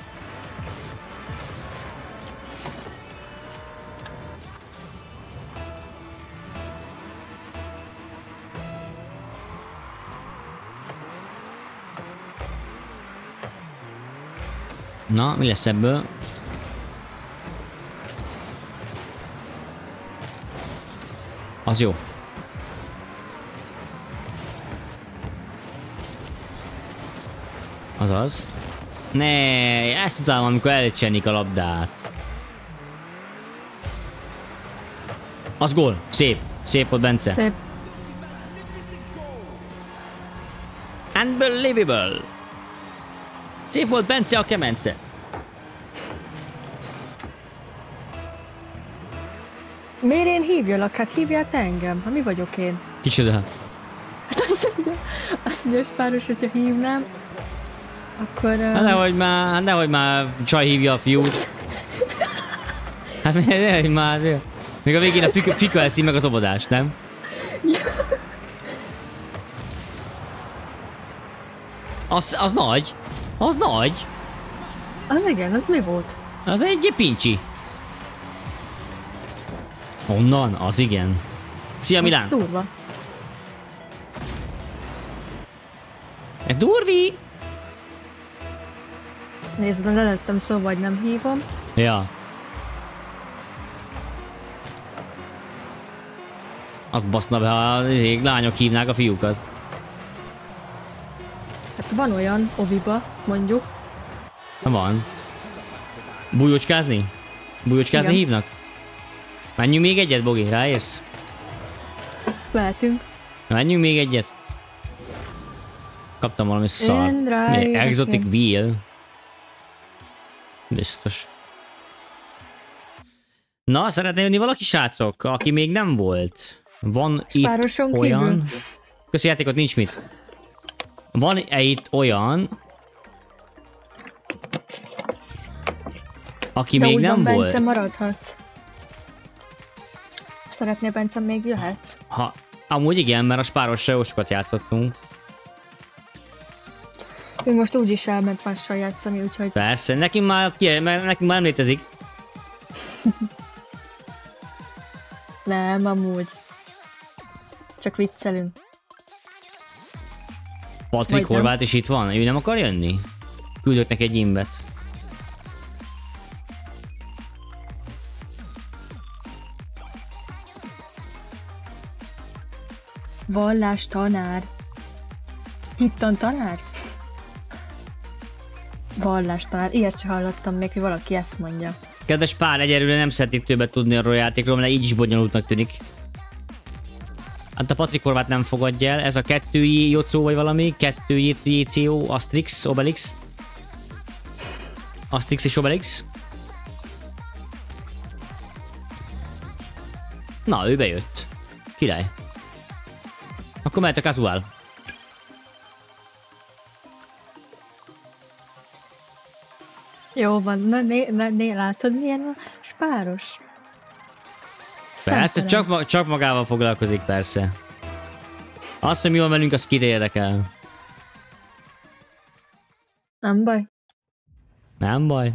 [SPEAKER 1] Na, mi lesz ebből? Az jó. Azaz. Ne, ezt utálom, amikor elcsennik a labdát. Az gól. Szép. Szép volt, Bence.
[SPEAKER 3] Szép.
[SPEAKER 1] Unbelievable. Szép volt, Bence a kemence.
[SPEAKER 3] Miért én hívjalak? Hát hívjál te engem. Ha mi vagyok én?
[SPEAKER 1] Kicsoda?
[SPEAKER 3] Hát azt mondja, azt mondja, hogy páros, hogyha hívnám, akkor... Uh...
[SPEAKER 1] Hát nehogy már, nehogy már csaj hívja a fiút. Hát nehogy már, még a végén a fika, fika eszi meg az óvodást, nem? Az, az nagy. Az nagy.
[SPEAKER 3] Az igen, az mi volt?
[SPEAKER 1] Az egy pincsi. Honnan? Az igen. Szia, Milán!
[SPEAKER 3] Durva.
[SPEAKER 1] Ez durvi!
[SPEAKER 3] Nézd, le lettem szó, vagy nem hívom.
[SPEAKER 1] Ja. Azt baszna be, ha a lányok hívnák a fiúkat.
[SPEAKER 3] Hát van olyan oviba, mondjuk.
[SPEAKER 1] Van. Bújócskázni? Bújócskázni
[SPEAKER 3] Igen.
[SPEAKER 1] hívnak? Menjünk még egyet, Bogi, ráérsz?
[SPEAKER 3] Lehetünk.
[SPEAKER 1] Menjünk még egyet. Kaptam valami szart.
[SPEAKER 3] Én ráérek.
[SPEAKER 1] Exotic Wheel. Biztos. Na, szeretne jönni valaki, srácok, aki még nem volt? Van itt
[SPEAKER 3] Pároson
[SPEAKER 1] olyan...
[SPEAKER 3] kívül?
[SPEAKER 1] Köszi, játékot nincs mit. Van-e itt olyan... Aki
[SPEAKER 3] De
[SPEAKER 1] még
[SPEAKER 3] úgy
[SPEAKER 1] nem
[SPEAKER 3] van,
[SPEAKER 1] volt?
[SPEAKER 3] Bence maradhat. Szeretnél, Bence, még jöhet?
[SPEAKER 1] Ha, amúgy igen, mert a spárossal jó sokat játszottunk.
[SPEAKER 3] Ő most úgyis elment mással játszani, úgyhogy...
[SPEAKER 1] Persze, nekünk már, ki, mert nekünk már nem létezik.
[SPEAKER 3] Nem, amúgy. Csak viccelünk.
[SPEAKER 1] Patrik
[SPEAKER 3] Vagy nem.
[SPEAKER 1] Horváth is itt van, ő nem akar jönni? Küldök neki egy imbet.
[SPEAKER 3] Vallás tanár. Hittan tanár? Vallás tanár. Ilyet se hallottam még, hogy valaki ezt mondja.
[SPEAKER 1] Kedves Pál, egyelőre nem szeretnék többet tudni arról a játékról, mert így is bonyolultnak tűnik. Hát a Patrik Horváth nem fogadja el, ez a kettői Jocó vagy valami, kettői jé cé o, Asterix, Obelix. Asterix és Obelix. Na, ő bejött. Király. Akkor mehet a casual.
[SPEAKER 3] Jó van, na né, na, né, látod milyen a spáros?
[SPEAKER 1] Persze,
[SPEAKER 3] Szemtelen.
[SPEAKER 1] csak, ma csak magával foglalkozik, persze. Azt, hogy mi van velünk, az kit érdekel.
[SPEAKER 3] Nem baj.
[SPEAKER 1] Nem baj.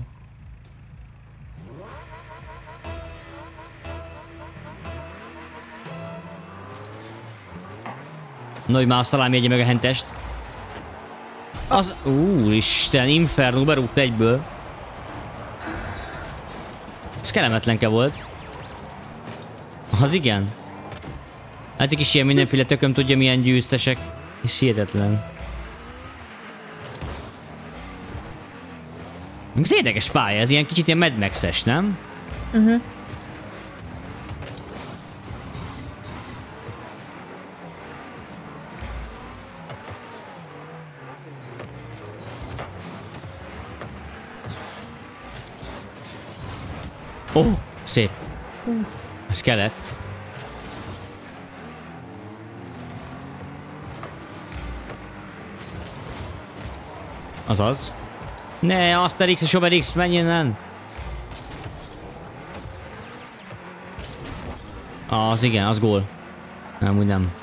[SPEAKER 1] Na, hogy már a szalámi egye meg a hentest. Az... Úristen, Inferno berúgt egyből. Ez kellemetlenke volt. Az igen. Hát is ilyen mindenféle tököm tudja milyen győztesek. És hihetetlen. Ez érdekes pálya, ez ilyen kicsit ilyen Mad Max-es, nem?
[SPEAKER 3] Uh-huh.
[SPEAKER 1] Ó, oh, szép. Ez kellett. Azaz. Ne, Asterix és Obelix, menj innen! Az igen, az gól. Nem, úgy nem.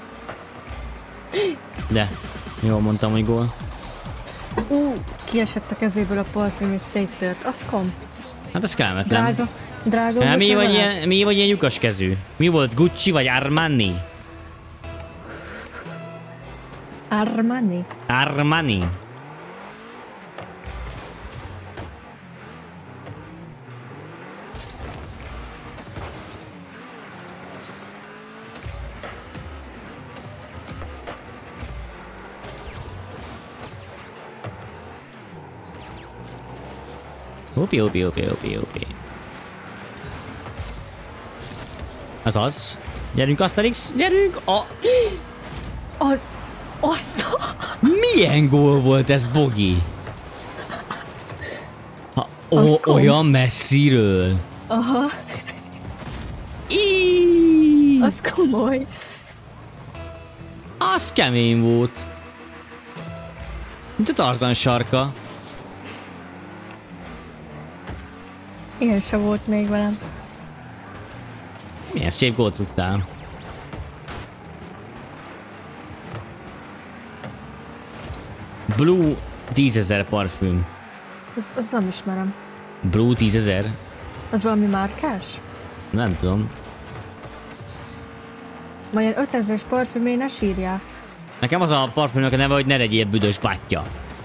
[SPEAKER 1] De, jól mondtam, hogy gól.
[SPEAKER 3] Ú, kiesett a kezéből a palfim és széttört. Az kom.
[SPEAKER 1] Hát ez kellemetlen.
[SPEAKER 3] Drága, drága.
[SPEAKER 1] Hát, mi,
[SPEAKER 3] volt
[SPEAKER 1] vagy
[SPEAKER 3] vele?
[SPEAKER 1] ilyen, mi vagy ilyen lyukas kezű? Mi volt, Gucci vagy Armani?
[SPEAKER 3] Armani.
[SPEAKER 1] Armani. Hopi, hopi, hopi, hopi, hopi. Azaz. Gyerünk, Asterix, gyerünk! A...
[SPEAKER 3] Az... Azt...
[SPEAKER 1] Milyen gól volt ez, Bogi? Ó, olyan messziről.
[SPEAKER 3] Aha.
[SPEAKER 1] Iiii.
[SPEAKER 3] Az komoly.
[SPEAKER 1] Az kemény volt. Mint a Tarzan sarka.
[SPEAKER 3] Ilyen se volt még velem.
[SPEAKER 1] Milyen szép gólt rúgtál. Blue tízezer parfüm.
[SPEAKER 3] Az, az nem ismerem.
[SPEAKER 1] Blue tízezer?
[SPEAKER 3] Az valami márkás?
[SPEAKER 1] Nem tudom.
[SPEAKER 3] Majd ilyen ötezres parfümé ne sírjál.
[SPEAKER 1] Nekem az a parfümnek a neve, hogy ne legyél büdös bátyja.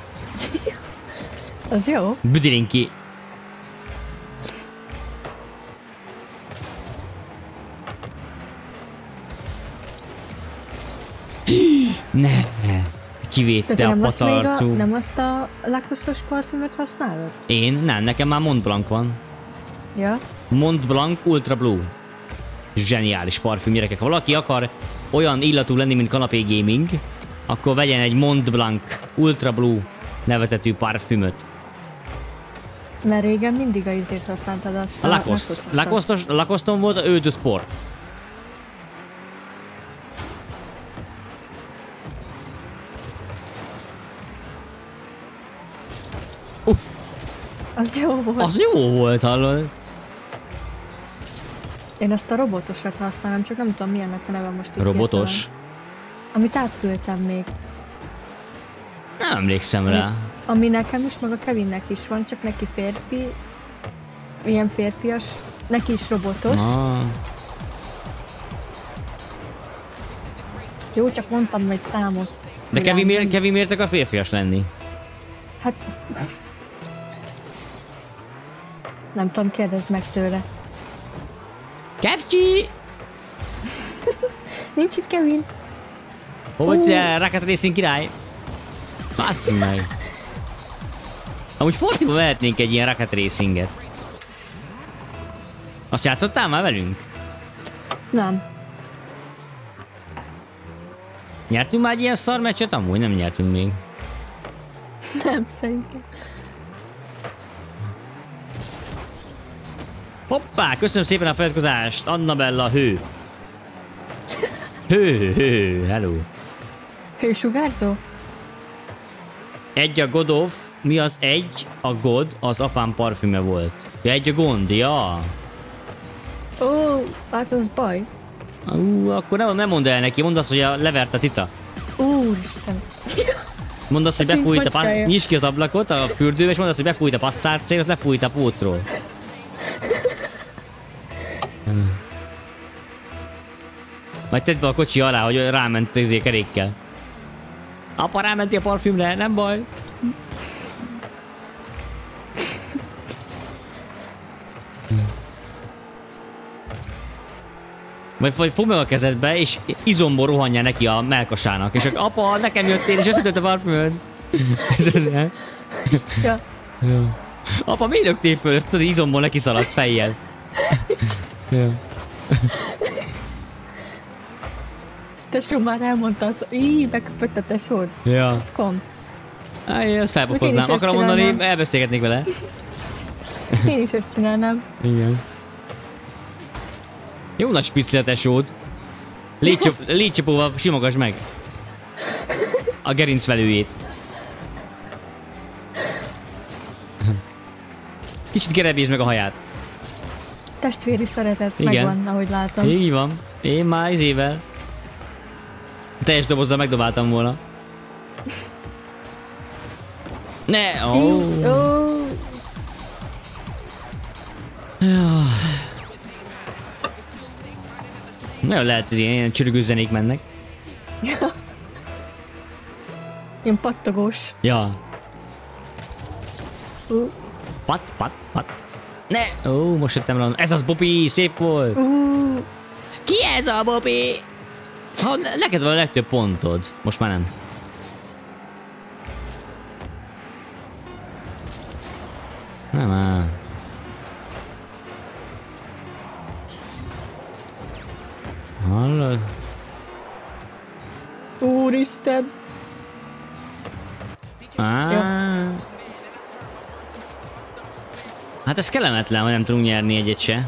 [SPEAKER 3] Az jó.
[SPEAKER 1] Büdirinki. Ne! Kivédte a pacarcú.
[SPEAKER 3] Nem azt a Lacoste-os parfümöt használod?
[SPEAKER 1] Én? Nem, nekem már Mont Blanc van.
[SPEAKER 3] Ja.
[SPEAKER 1] Mont Blanc Ultra Blue. Zseniális parfüm, gyerekek. Ha valaki akar olyan illatú lenni, mint Kanapé Gaming, akkor vegyen egy Mont Blanc Ultra Blue nevezetű parfümöt.
[SPEAKER 3] Mert régen mindig a izét használtad azt.
[SPEAKER 1] A Lacoste. Lacoste-os, Lacoste-on volt a Eau de Sport. Uh,
[SPEAKER 3] Az jó volt.
[SPEAKER 1] az jó volt, hallod?
[SPEAKER 3] Én azt a robotosat használom, csak nem tudom milyennek a neve most.
[SPEAKER 1] Robotos?
[SPEAKER 3] Hirtelen. Amit átküldtem még.
[SPEAKER 1] Nem emlékszem rá.
[SPEAKER 3] Ami nekem is, meg a Kevinnek is van, csak neki férfi. Ilyen férfias. Neki is robotos.
[SPEAKER 1] Ah.
[SPEAKER 3] Jó, csak mondtam egy számot.
[SPEAKER 1] De Kevin miért, Kevin miért akar férfias lenni?
[SPEAKER 3] Hát... Nem tudom, kérdezd meg tőle.
[SPEAKER 1] Kevcsi!
[SPEAKER 3] Nincs itt Kevin.
[SPEAKER 1] Hogy uh. te Rocket Racing király? Bassz meg! Amúgy Fortiba vehetnénk egy ilyen Rocket Racinget. Azt játszottál már velünk?
[SPEAKER 3] Nem.
[SPEAKER 1] Nyertünk már egy ilyen szar meccset? Amúgy nem nyertünk még.
[SPEAKER 3] Nem, szerintem.
[SPEAKER 1] Hoppá! Köszönöm szépen a feliratkozást! Annabella hő! Hő, hő, hello!
[SPEAKER 3] Hősugárzó?
[SPEAKER 1] Egy a God of, mi az egy? A God, az apám parfüme volt. Ja, egy a gond, ja.
[SPEAKER 3] Ó, hát az baj.
[SPEAKER 1] Ú, akkor nem, nem mondd el neki, mondd azt, hogy a levert a cica.
[SPEAKER 3] Úristen.
[SPEAKER 1] Mondd azt, hogy
[SPEAKER 3] Nincs
[SPEAKER 1] befújt a
[SPEAKER 3] macskája.
[SPEAKER 1] pa- nyisd ki az ablakot a fürdőbe, és mondd azt, hogy befújt a passzát szél, az lefújt a pócról. Majd tedd be a kocsi alá, hogy ráment izé kerékkel. Apa, rámenti a parfümre, nem baj. Vagy, vagy fogd meg a kezedbe, és izomból rohanjál neki a melkasának, és akkor apa, nekem jöttél, és összetört a parfümöd.
[SPEAKER 3] Ja.
[SPEAKER 1] Ja. Apa, miért löktél föl? Tudod, izomból neki szaladsz fejjel. Ja.
[SPEAKER 3] Tesó már elmondta az, íj, beköpött a tesód.
[SPEAKER 1] Ja.
[SPEAKER 3] Az kom.
[SPEAKER 1] Áj, ezt
[SPEAKER 3] Én
[SPEAKER 1] felpofoznám.
[SPEAKER 3] is ezt
[SPEAKER 1] Akarom mondani,
[SPEAKER 3] csinálnám.
[SPEAKER 1] elbeszélgetnék vele.
[SPEAKER 3] Én is ezt csinálnám.
[SPEAKER 1] Igen. Jó nagy spicli a tesód. Légycsap, légycsapóval simogass meg. A gerinc velőjét. Kicsit gerebésd meg a haját.
[SPEAKER 3] Testvéri szeretet
[SPEAKER 1] Igen.
[SPEAKER 3] megvan, ahogy látom.
[SPEAKER 1] Így van. Én már izével. Teljes dobozzal megdobáltam volna. Ne! Ó!
[SPEAKER 3] Ó, ó.
[SPEAKER 1] Nagyon lehet, hogy ilyen csörgő zenék mennek.
[SPEAKER 3] Ilyen pattogós.
[SPEAKER 1] Ja.
[SPEAKER 3] Ú,
[SPEAKER 1] Pat, pat, pat. Ne! Ó, most jöttem rá. Ez az Bobby, szép volt.
[SPEAKER 3] ú.
[SPEAKER 1] Ki ez a Bobby? Ha neked van a legtöbb pontod. Most már nem. Nem áll. Hallod?
[SPEAKER 3] Úristen.
[SPEAKER 1] Á. Hát ez kellemetlen, hogy nem tudunk nyerni egyet se.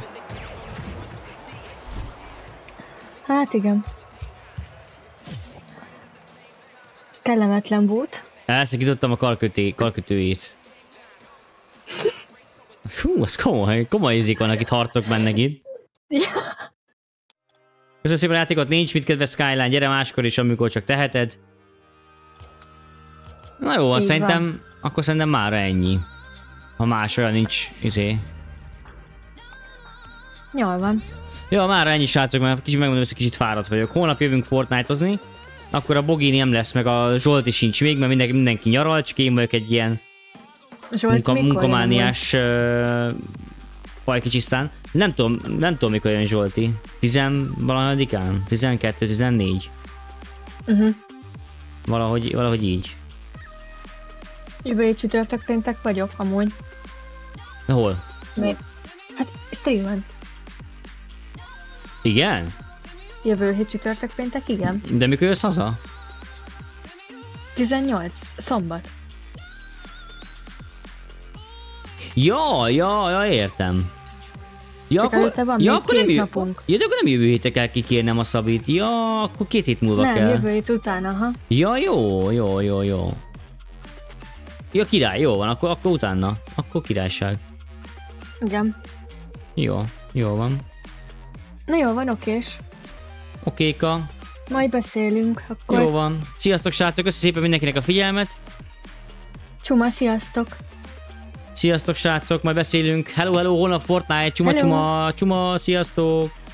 [SPEAKER 3] Hát igen. Kellemetlen volt.
[SPEAKER 1] Elszakítottam a karköté, karkötőjét. Fú, az komoly, komoly ízik vannak itt, harcok mennek itt.
[SPEAKER 3] Ja.
[SPEAKER 1] Köszönöm szépen a játékot, nincs mit kedves Skyline, gyere máskor is, amikor csak teheted. Na jó, van, szerintem, akkor szerintem mára ennyi. Ha más olyan nincs, izé.
[SPEAKER 3] Jól van.
[SPEAKER 1] Jó, mára ennyi srácok, mert kicsit megmondom, hogy kicsit fáradt vagyok. Holnap jövünk Fortnite-ozni, akkor a Bogi nem lesz, meg a Zsolti sincs még, mert mindenki, mindenki nyaral, csak én vagyok egy ilyen munka, munkamániás uh, pajkicsisztán. Nem tudom, nem tudom mikor jön Zsolti. Tizenvalahanyadikán? Tizenkettő, tizennégy?
[SPEAKER 3] Uh-huh.
[SPEAKER 1] Valahogy, valahogy így.
[SPEAKER 3] Jövő hét csütörtök péntek vagyok, amúgy.
[SPEAKER 1] De hol?
[SPEAKER 3] Miért? Hát, streamen.
[SPEAKER 1] Igen?
[SPEAKER 3] Jövő hét csütörtök péntek, igen.
[SPEAKER 1] De mikor jössz haza?
[SPEAKER 3] tizennyolc, szombat.
[SPEAKER 1] Ja, ja, ja, értem. Ja,
[SPEAKER 3] Csak
[SPEAKER 1] akkor,
[SPEAKER 3] előtte van
[SPEAKER 1] ja,
[SPEAKER 3] még
[SPEAKER 1] akkor
[SPEAKER 3] két
[SPEAKER 1] nem
[SPEAKER 3] napunk.
[SPEAKER 1] Ja, de akkor nem jövő hétre kell kikérnem a Szabit. Ja, akkor két hét múlva
[SPEAKER 3] Nem,
[SPEAKER 1] kell.
[SPEAKER 3] jövő hét után, aha.
[SPEAKER 1] Ja, jó, jó, jó, jó. Ja, király, jó van, akkor, akkor utána. Akkor királyság.
[SPEAKER 3] Igen.
[SPEAKER 1] Jó, jó van.
[SPEAKER 3] Na jó, van, okés.
[SPEAKER 1] Okéka,
[SPEAKER 3] Majd beszélünk, akkor.
[SPEAKER 1] jó van. Sziasztok srácok, köszönöm szépen mindenkinek a figyelmet.
[SPEAKER 3] Csuma, sziasztok.
[SPEAKER 1] Sziasztok srácok, majd beszélünk. Hello, hello, holnap Fortnite, csuma,
[SPEAKER 3] Hello.
[SPEAKER 1] csuma, csuma, sziasztok.